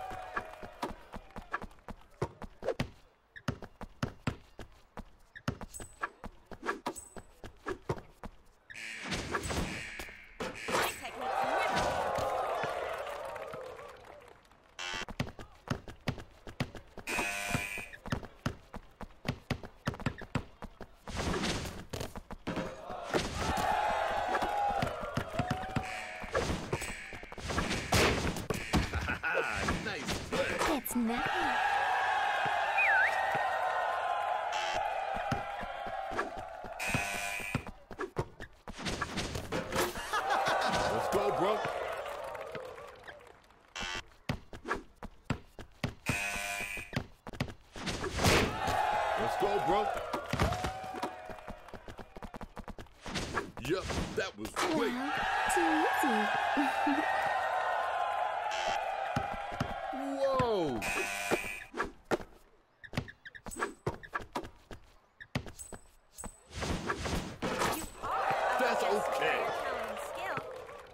My technique's never Nice play. It's nice. Let's go, bro. Let's go, bro. Yep, that was great. Well, too easy. Whoa! You are. That's yes, okay. your talent and skill.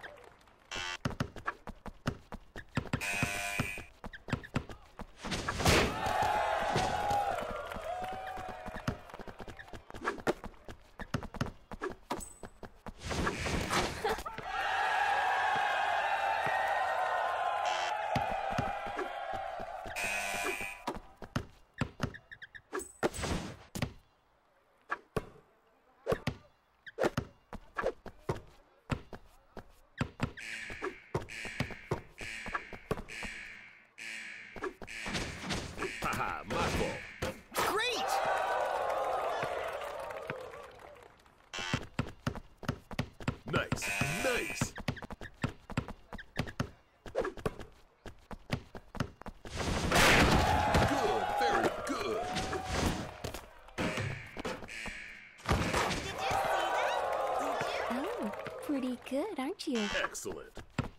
Haha, my fault. Great! Nice, nice. Good, very good. Did you see that? Did you? Oh, pretty good, aren't you? Excellent.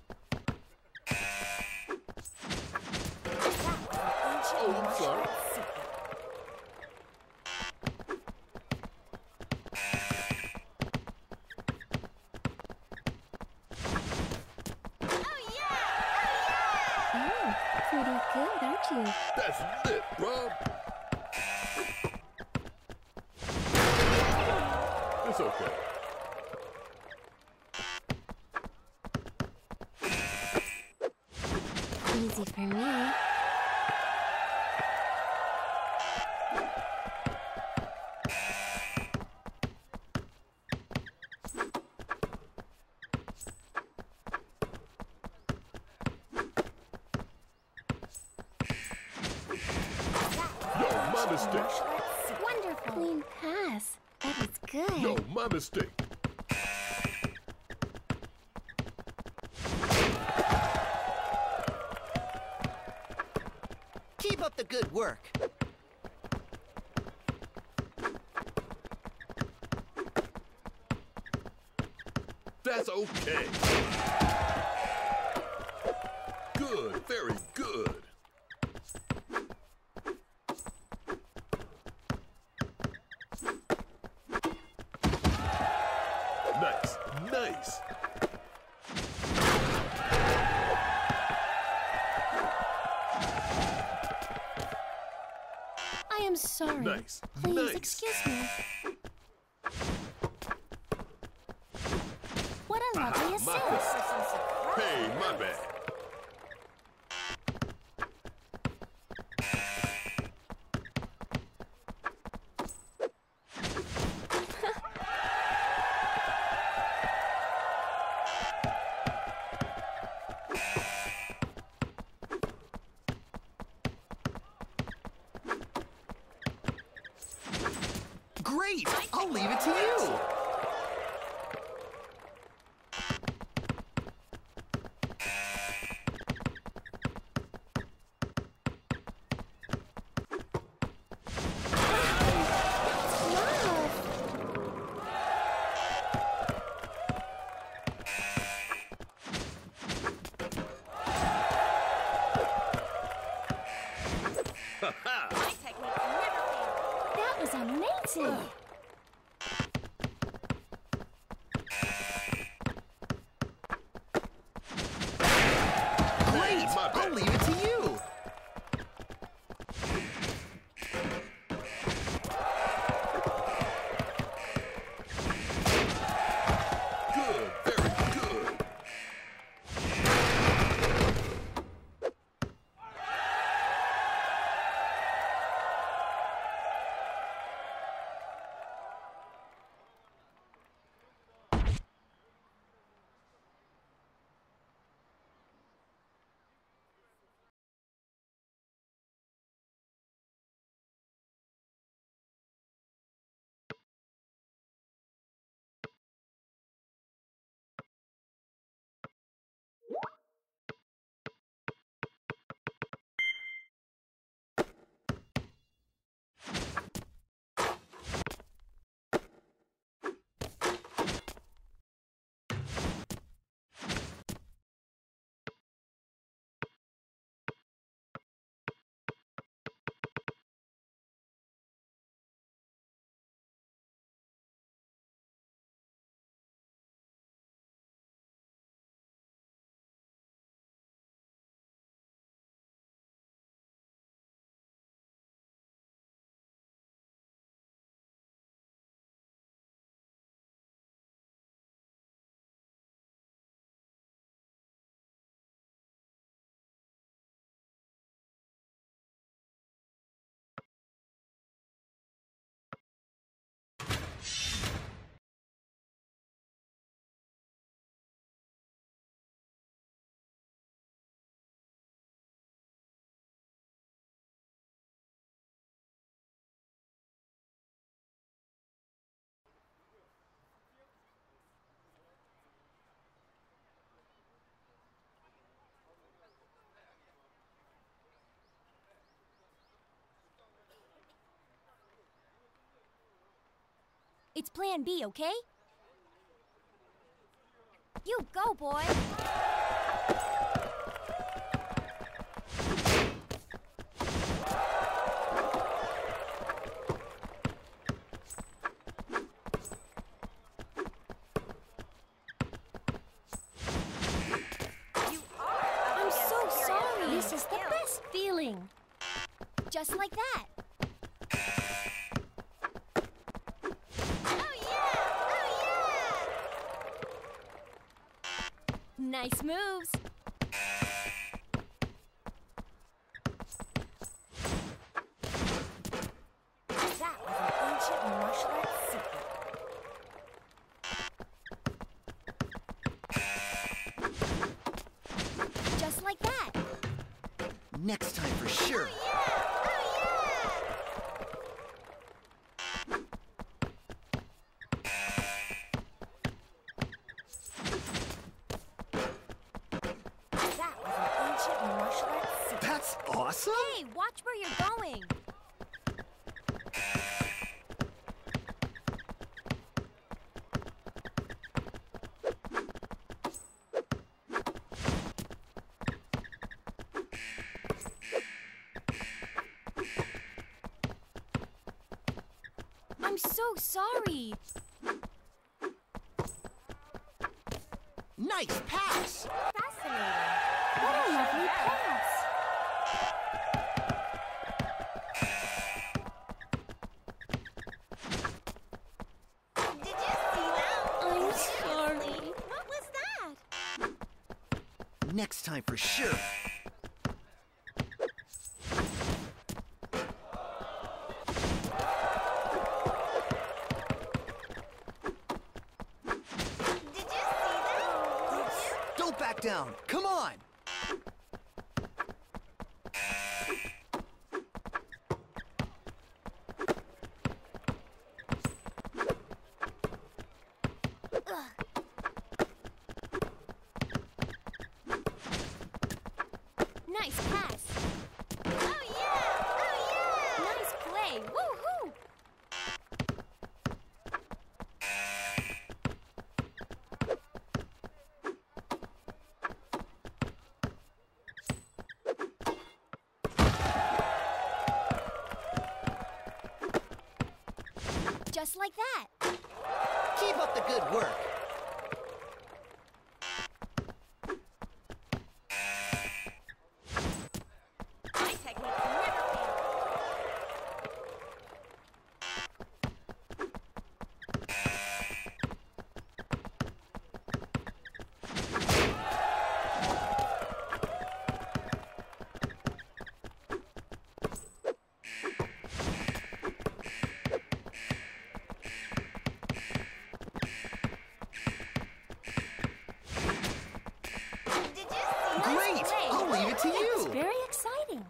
Oh, I'm sorry. Oh yeah! Oh, pretty good, aren't you? That's lit, bro. It's okay. Easy for me. Yo, my mistake. Wonderful. Clean pass. That was good. Yo, my mistake. Keep up the good work. That's okay. Good, very good. Nice, nice. I am sorry. Nice, Please nice. excuse me. What a lovely My assist. bad. Hey, my bad. Great! I'll leave it to you. My techniques never fail. That was amazing. Great! my bad. I'll leave it to you. Good, very good. It's plan B, okay? You go, boy! You are up I'm against so serious sorry. This is the skills. best feeling. Just like that. Oh yeah! Oh yeah! Nice moves. That was an ancient martial arts secret. Just like that. Next time for sure. Oh yeah! Oh yeah! I'm so sorry. Nice pass. Fascinating. What a lovely pass. Did you see that? I'm sorry. What was that? Next time for sure. Did you see that? Did you? Don't back down. Come on. Nice pass. Oh yeah! Oh yeah! Nice play. Woohoo! Just like that. Keep up the good work. My techniques never fail. Did you see that? Great. play. I'll leave it to It's you. very exciting.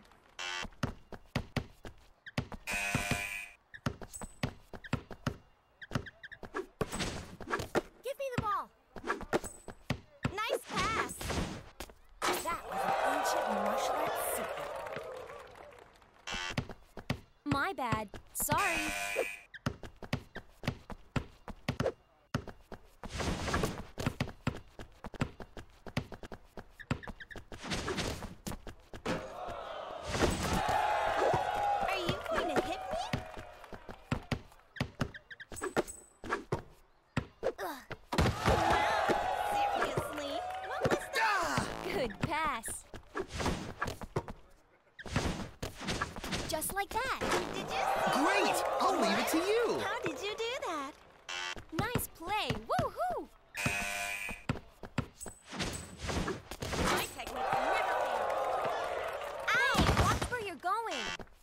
Give me the ball. Nice pass. That was an ancient martial arts secret. My bad. Sorry. Are you going to hit me? Ugh. Wow. Seriously? What was that? Ah! Good pass. Just like that. Did you see Great. that? I'll leave it to you. How did you do that? Nice play. Woohoo! My techniques never fail. Ow! Watch where you're going.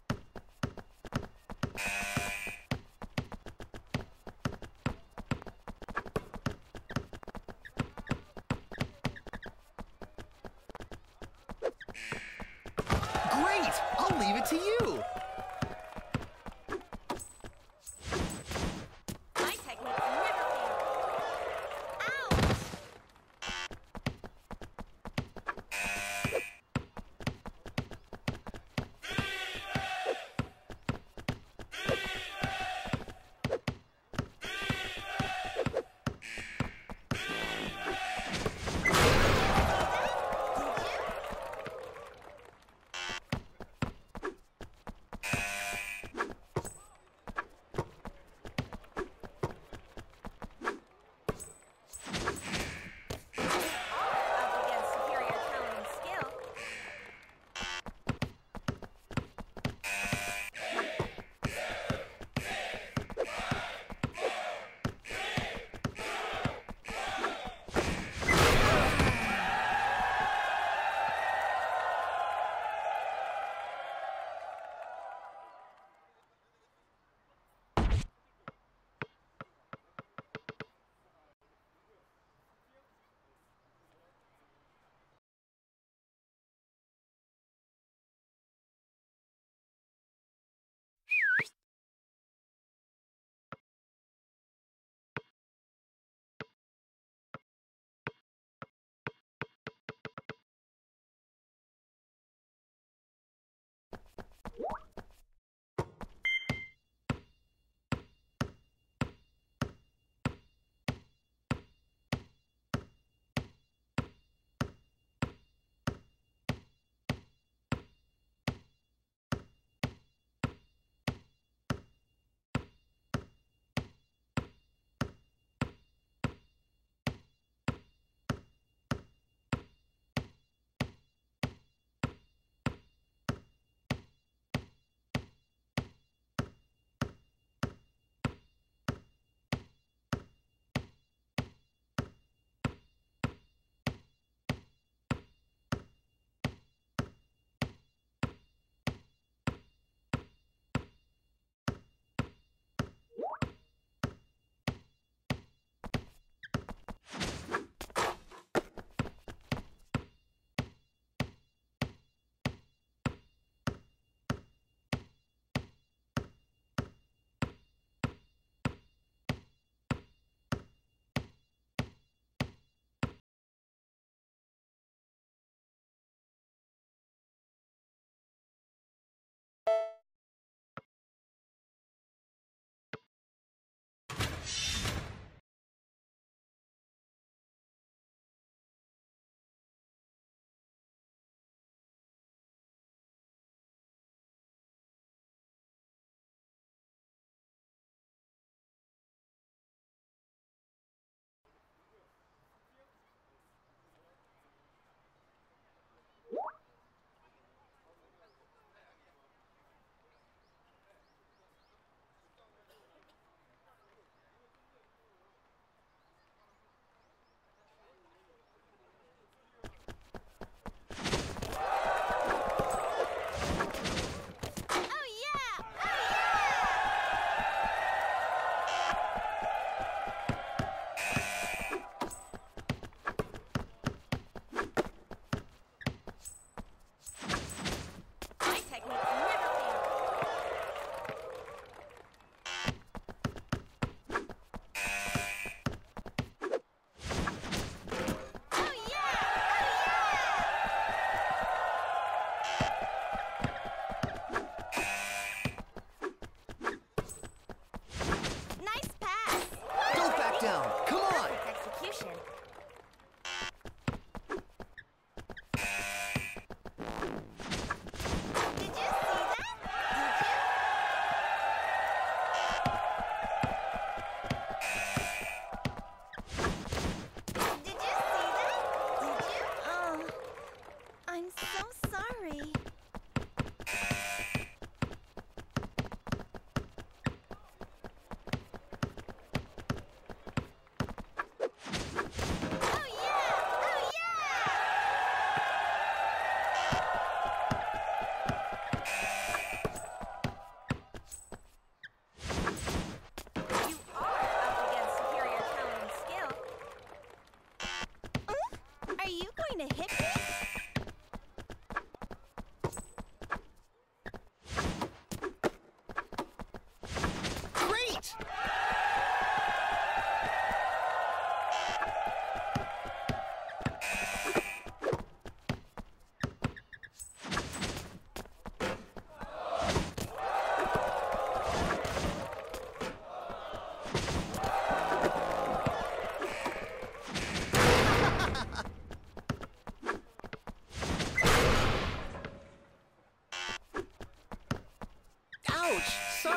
Great. I'll leave it to you. My techniques never fail. Ouch! Did you?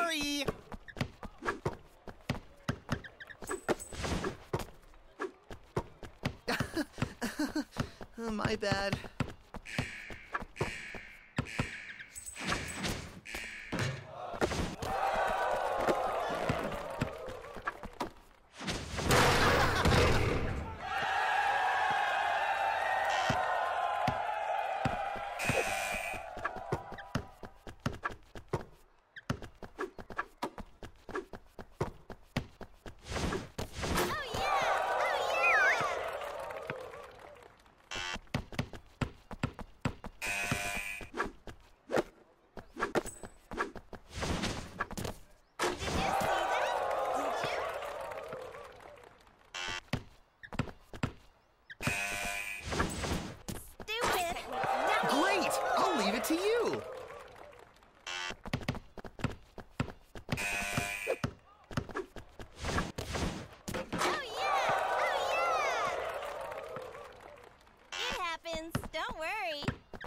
sorry. My bad. Leave it to you. Oh yeah! Oh yeah! It happens. Don't worry.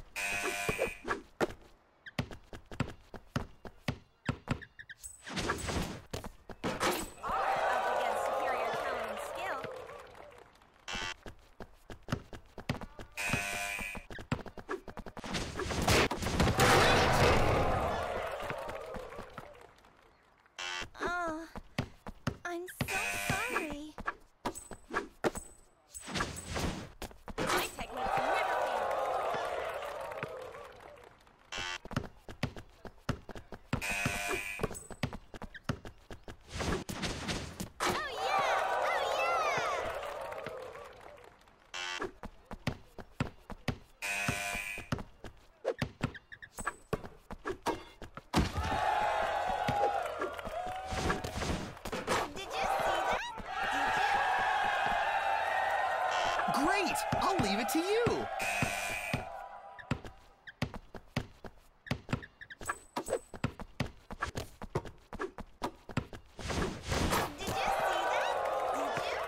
You are up against superior talent and skill. Oh, I'm so sorry. My techniques never fail. Oh yeah! Oh yeah! Did you see that? Did you? Great! I'll leave it to you. Did you see that? Did you?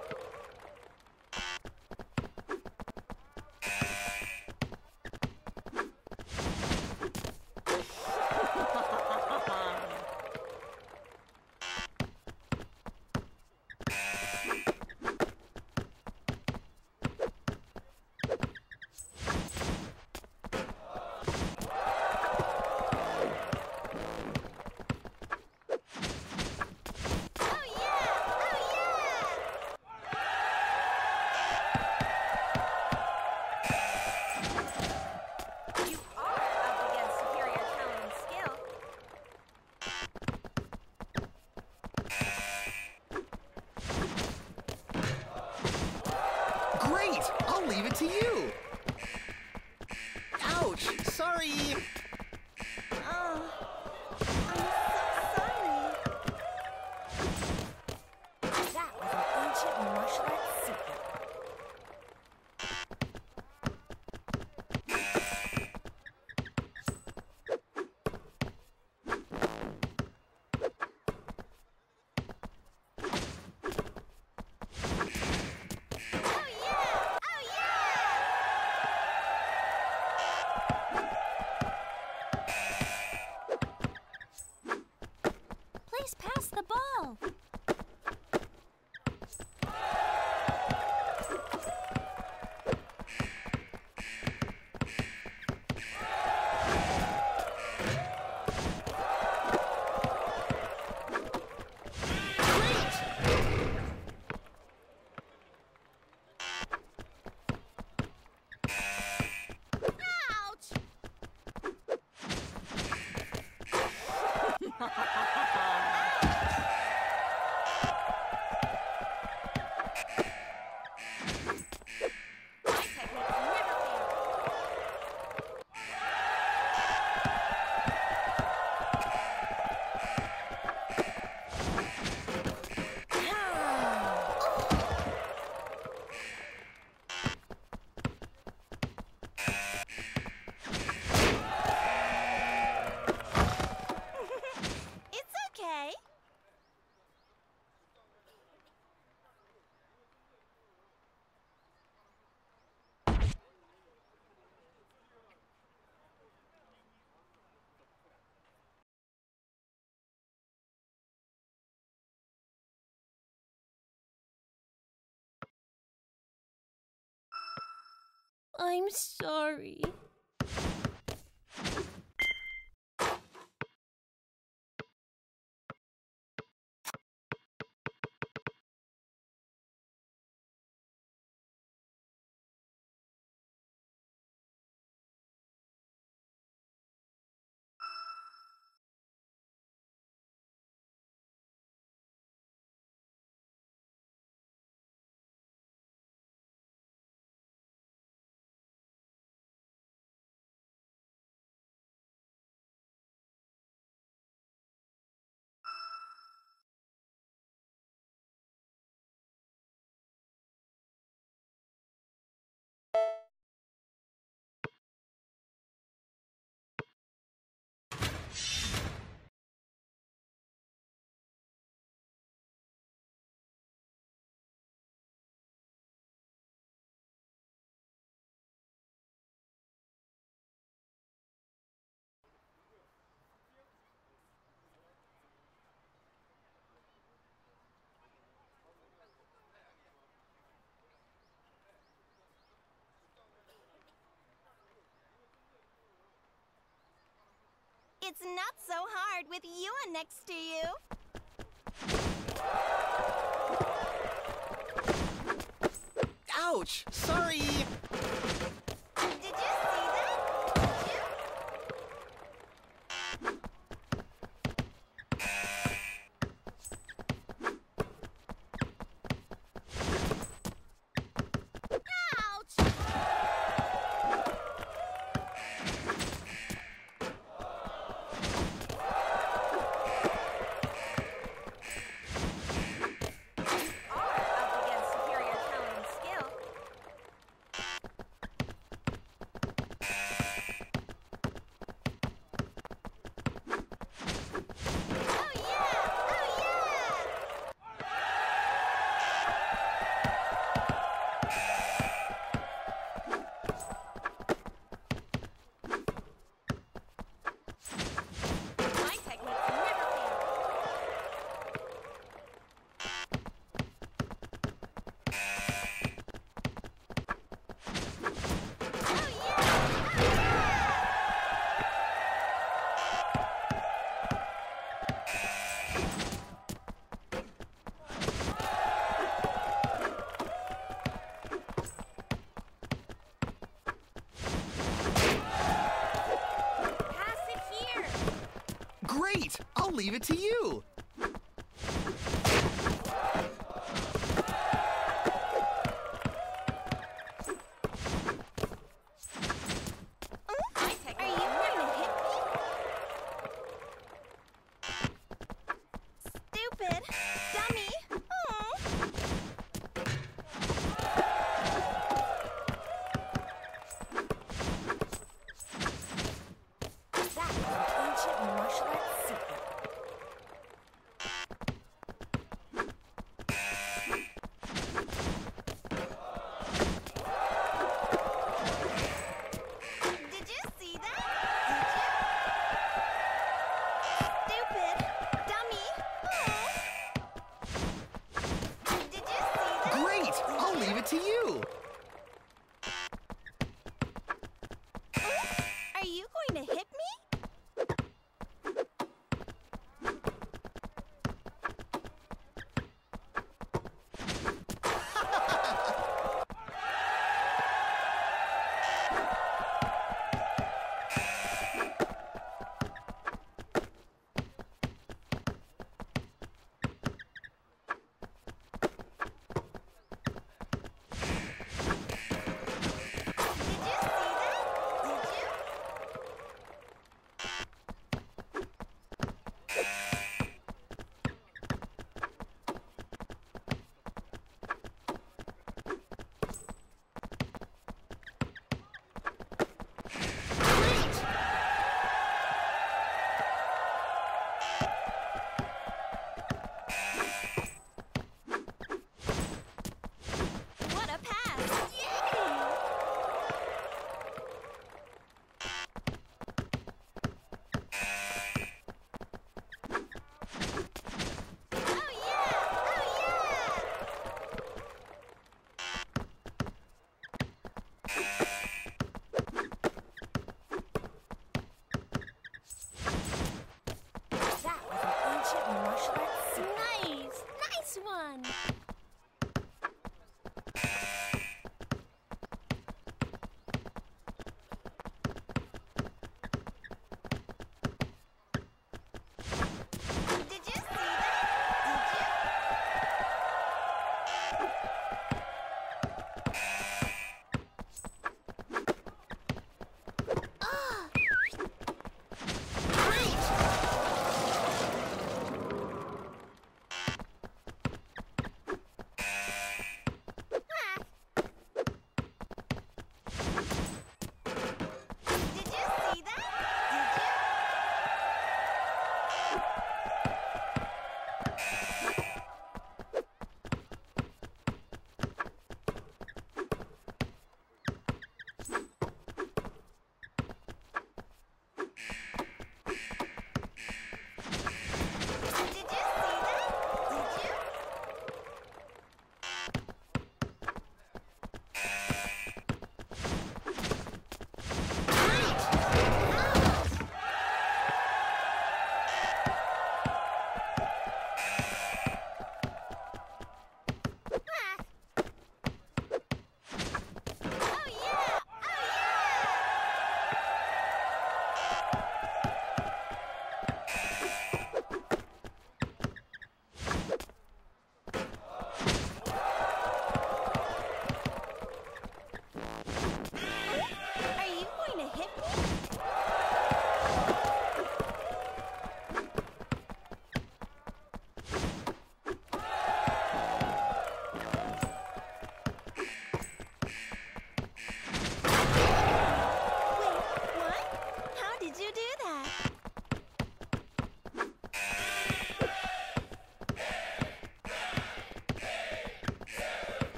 Oh yeah! Oh yeah! You are up against superior talent and skill. Great! I'll leave it to you. Ouch! Sorry. Oh, I'm so sorry. That was an ancient martial arts secret. Oh yeah! Oh yeah! Please pass the ball. Ouch! I'm sorry. It's not so hard with Ewan next to you. Ouch! Sorry! Did you see that? Did you? Ouch! Up against superior talent and skill. Oh yeah! Oh yeah! My techniques never fail. Oh yeah! Pass it here. Great! I'll leave it to you! My technique. Are you going to hit me? Stupid. Dummy. Aw. That is an ancient martial arts secret. Did you see that? Did you? Stupid. Dummy. Aw.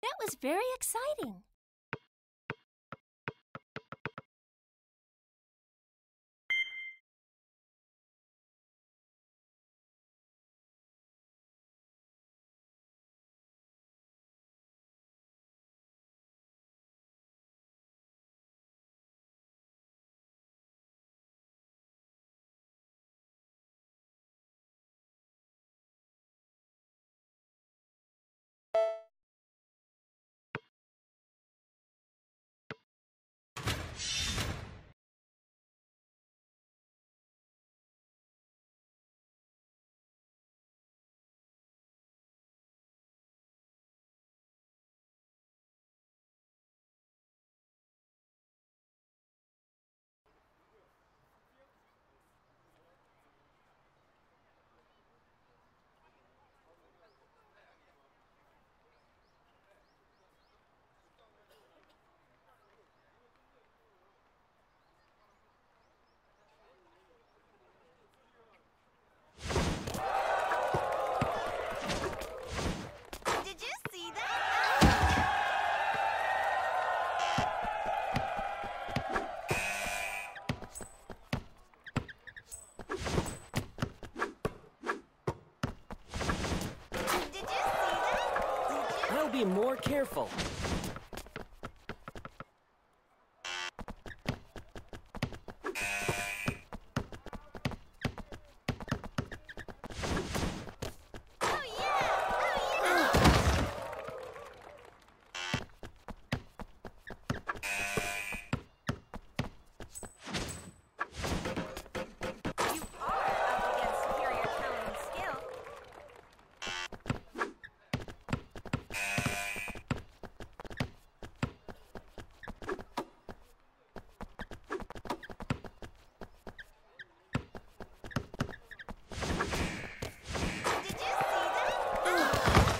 That was very exciting. Did you see that? Did you see that? Did you? I'll be more careful. Oh yeah! Oh yeah! You are up against superior talent and skill. Did you see that?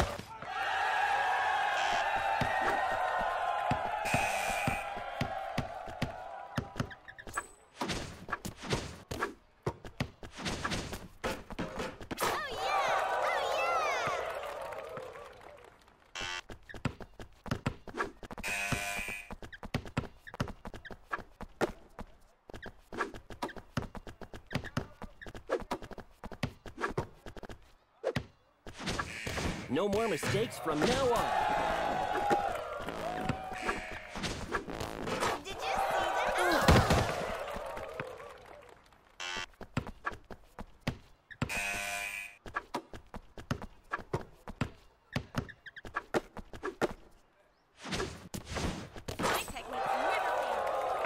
Oh yeah! Oh yeah! No more mistakes from now on. Did you see that? My techniques never fail.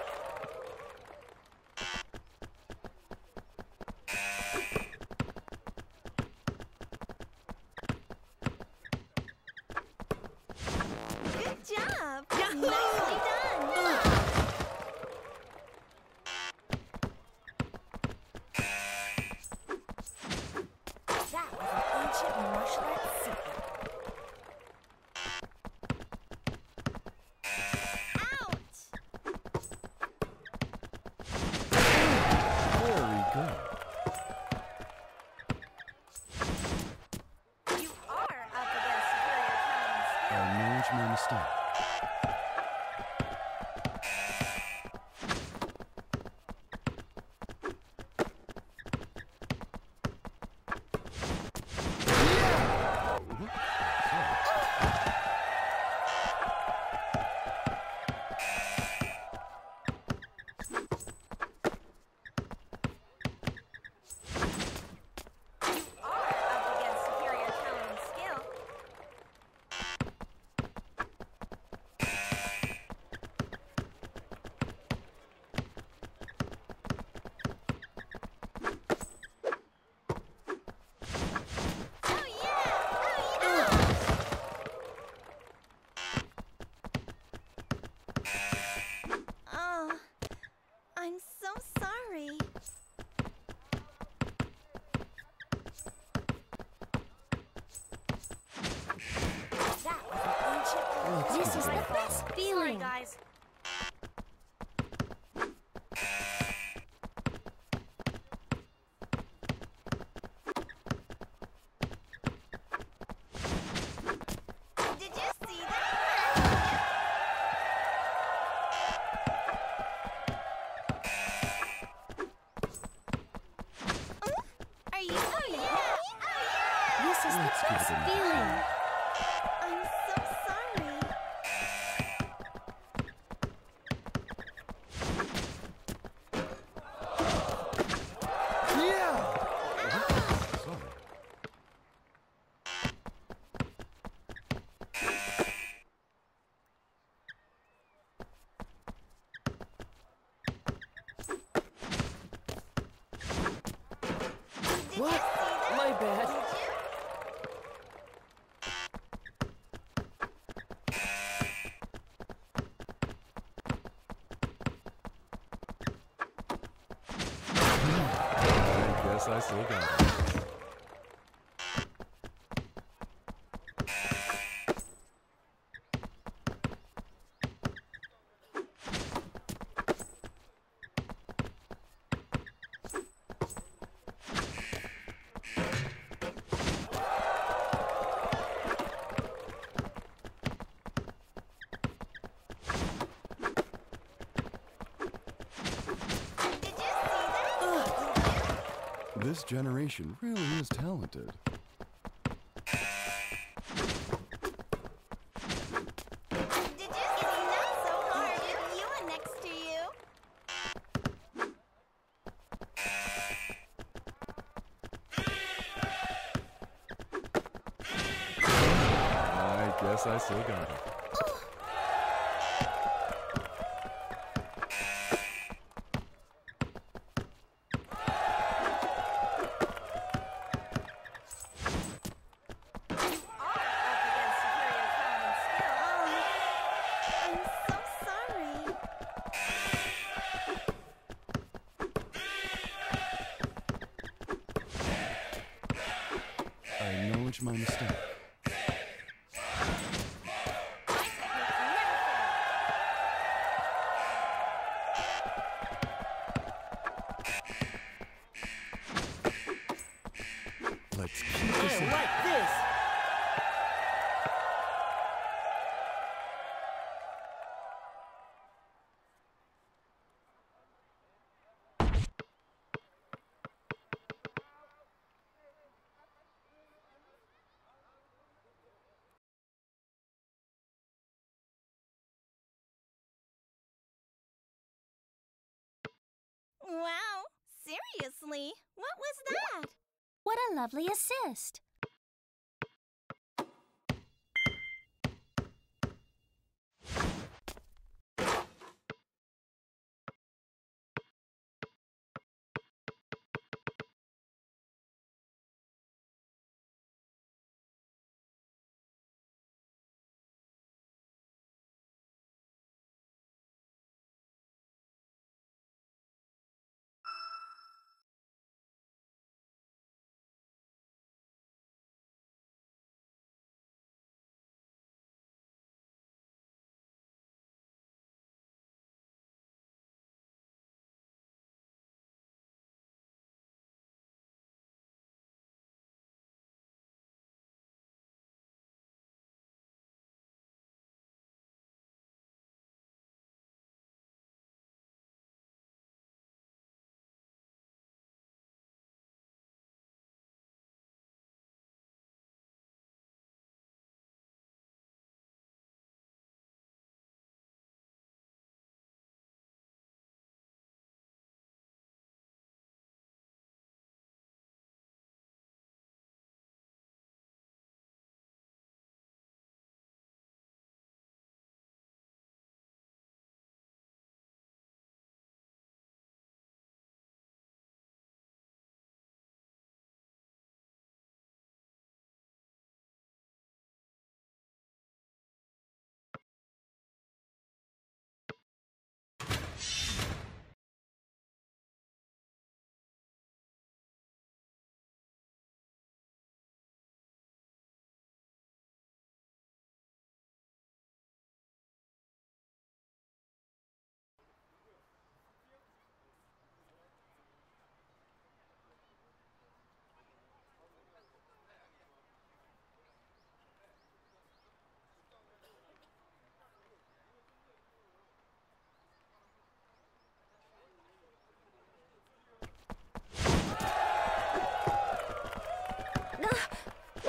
Good job! Nicely done! That was an ancient martial arts secret. Out! Very good. You are up against superior talent and skill. I acknowledge my mistake. You are up against superior talent and skill. Oh yeah! Oh yeah! Oh, I'm so sorry. That was an ancient. This is the best Sorry, feeling. guys. Did you see This is the Let's give best it a feeling. I'm so sorry. Yeah! Sorry. Did you What? see that? My bad. Did you? I guess I still got it. Did you see that? This generation really is talented. Did you? It's not so hard with you next to you. I guess I still got it. Are up against superior talent and skill. I'm so sorry. I acknowledge my mistake. My techniques never fail. Let's keep this I up. like this. Wow, seriously, what was that? What a lovely assist.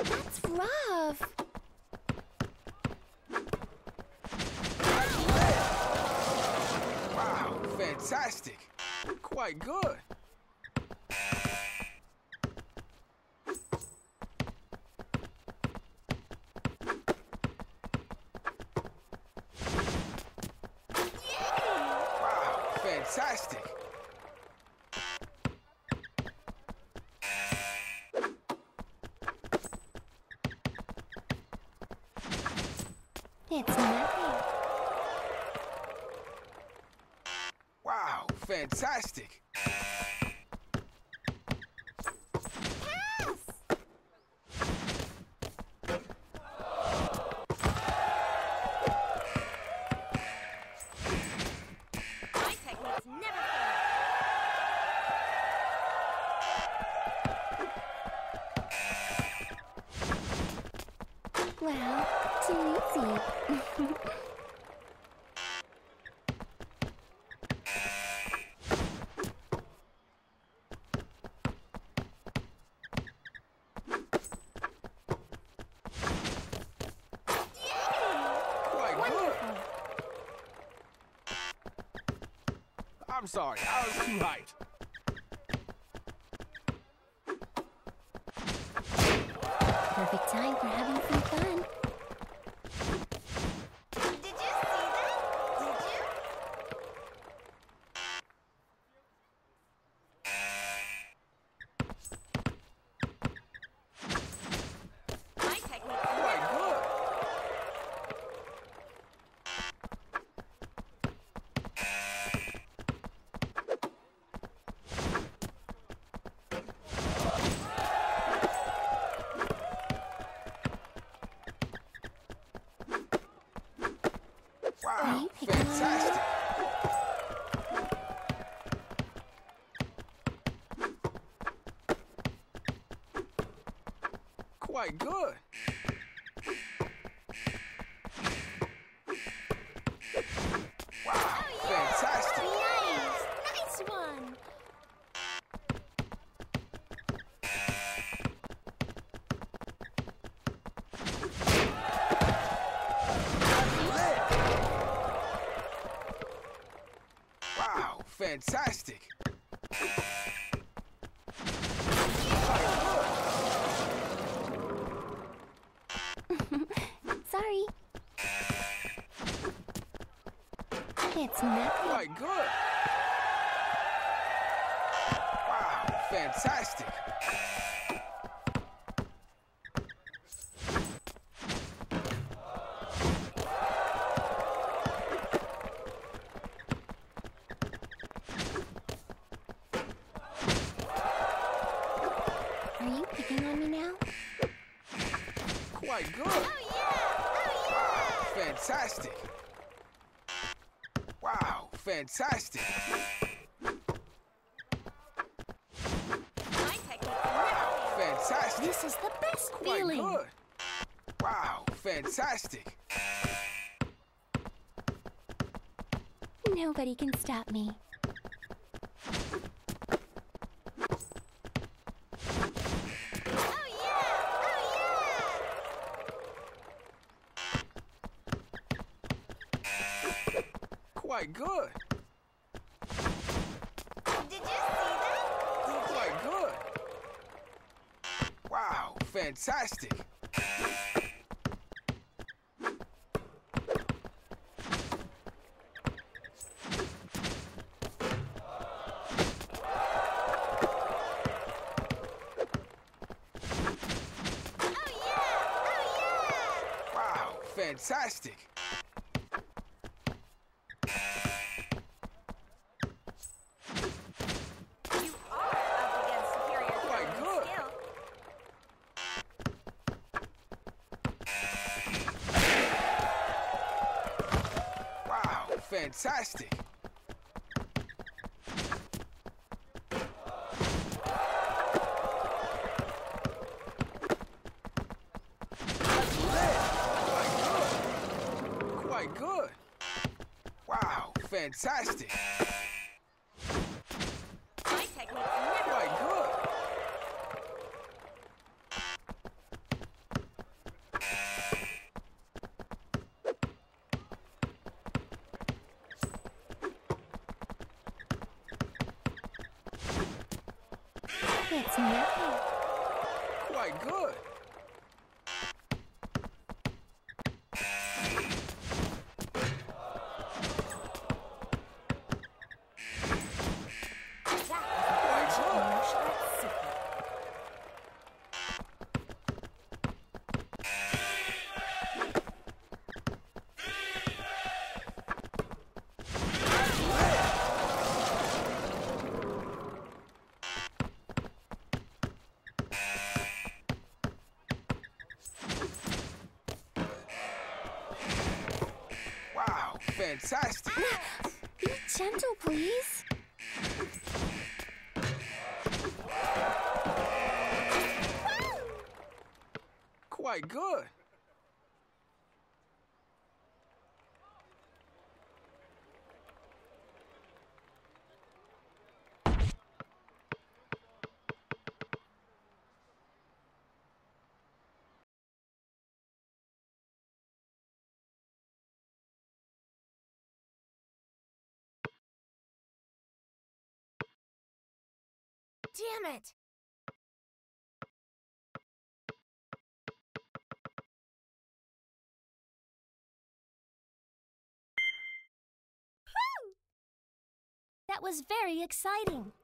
That's rough. Wow, fantastic. Quite good. Wow, fantastic. It's nothing. Wow, fantastic. My techniques never fail. Well, too easy. Quite good. I'm sorry, I was too hyped. Perfect time for having some fun. Did you see that? Did you? My techniques Quite never good. Wow, fantastic. Quite good. Wow, fantastic. Nice! Nice one! Wow, fantastic. Sorry. It's nothing. Quite good. Wow, fantastic. Are you picking on me now? Quite good. Oh yeah! Oh yeah! Fantastic. Wow, fantastic. My techniques never fail. Fantastic. This is the best Quite feeling. good. Wow, fantastic. Nobody can stop me. Oh yeah! Oh yeah! Quite good. Did you see that? Did you? Quite good. Wow, fantastic. Oh yeah! Oh yeah! Wow, fantastic. You are up against superior Quite talent and good. skill. Wow, fantastic. Quite good. Wow, fantastic. My techniques never Quite fail. good. It's nothing. Quite good. Wow, fantastic. Be gentle, please. Quite good. Damn it! Woo! That was very exciting.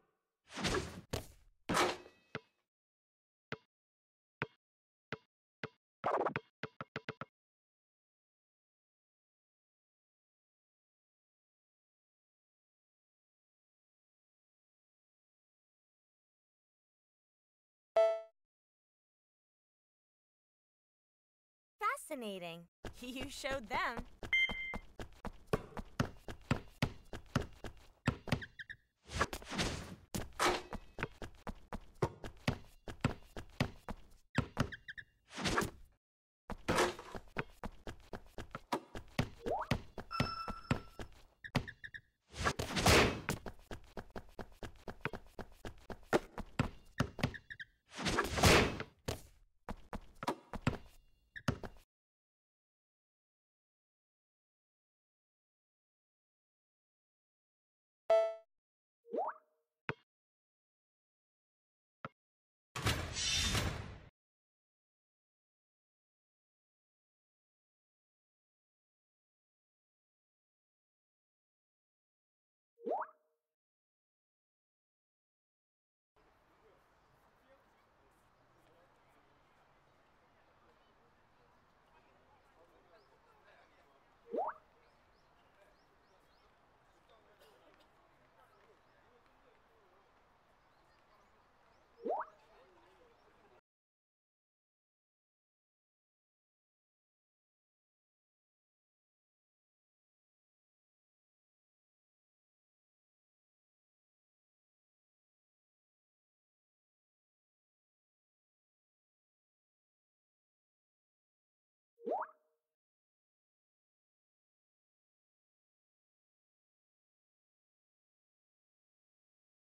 Fascinating. You showed them.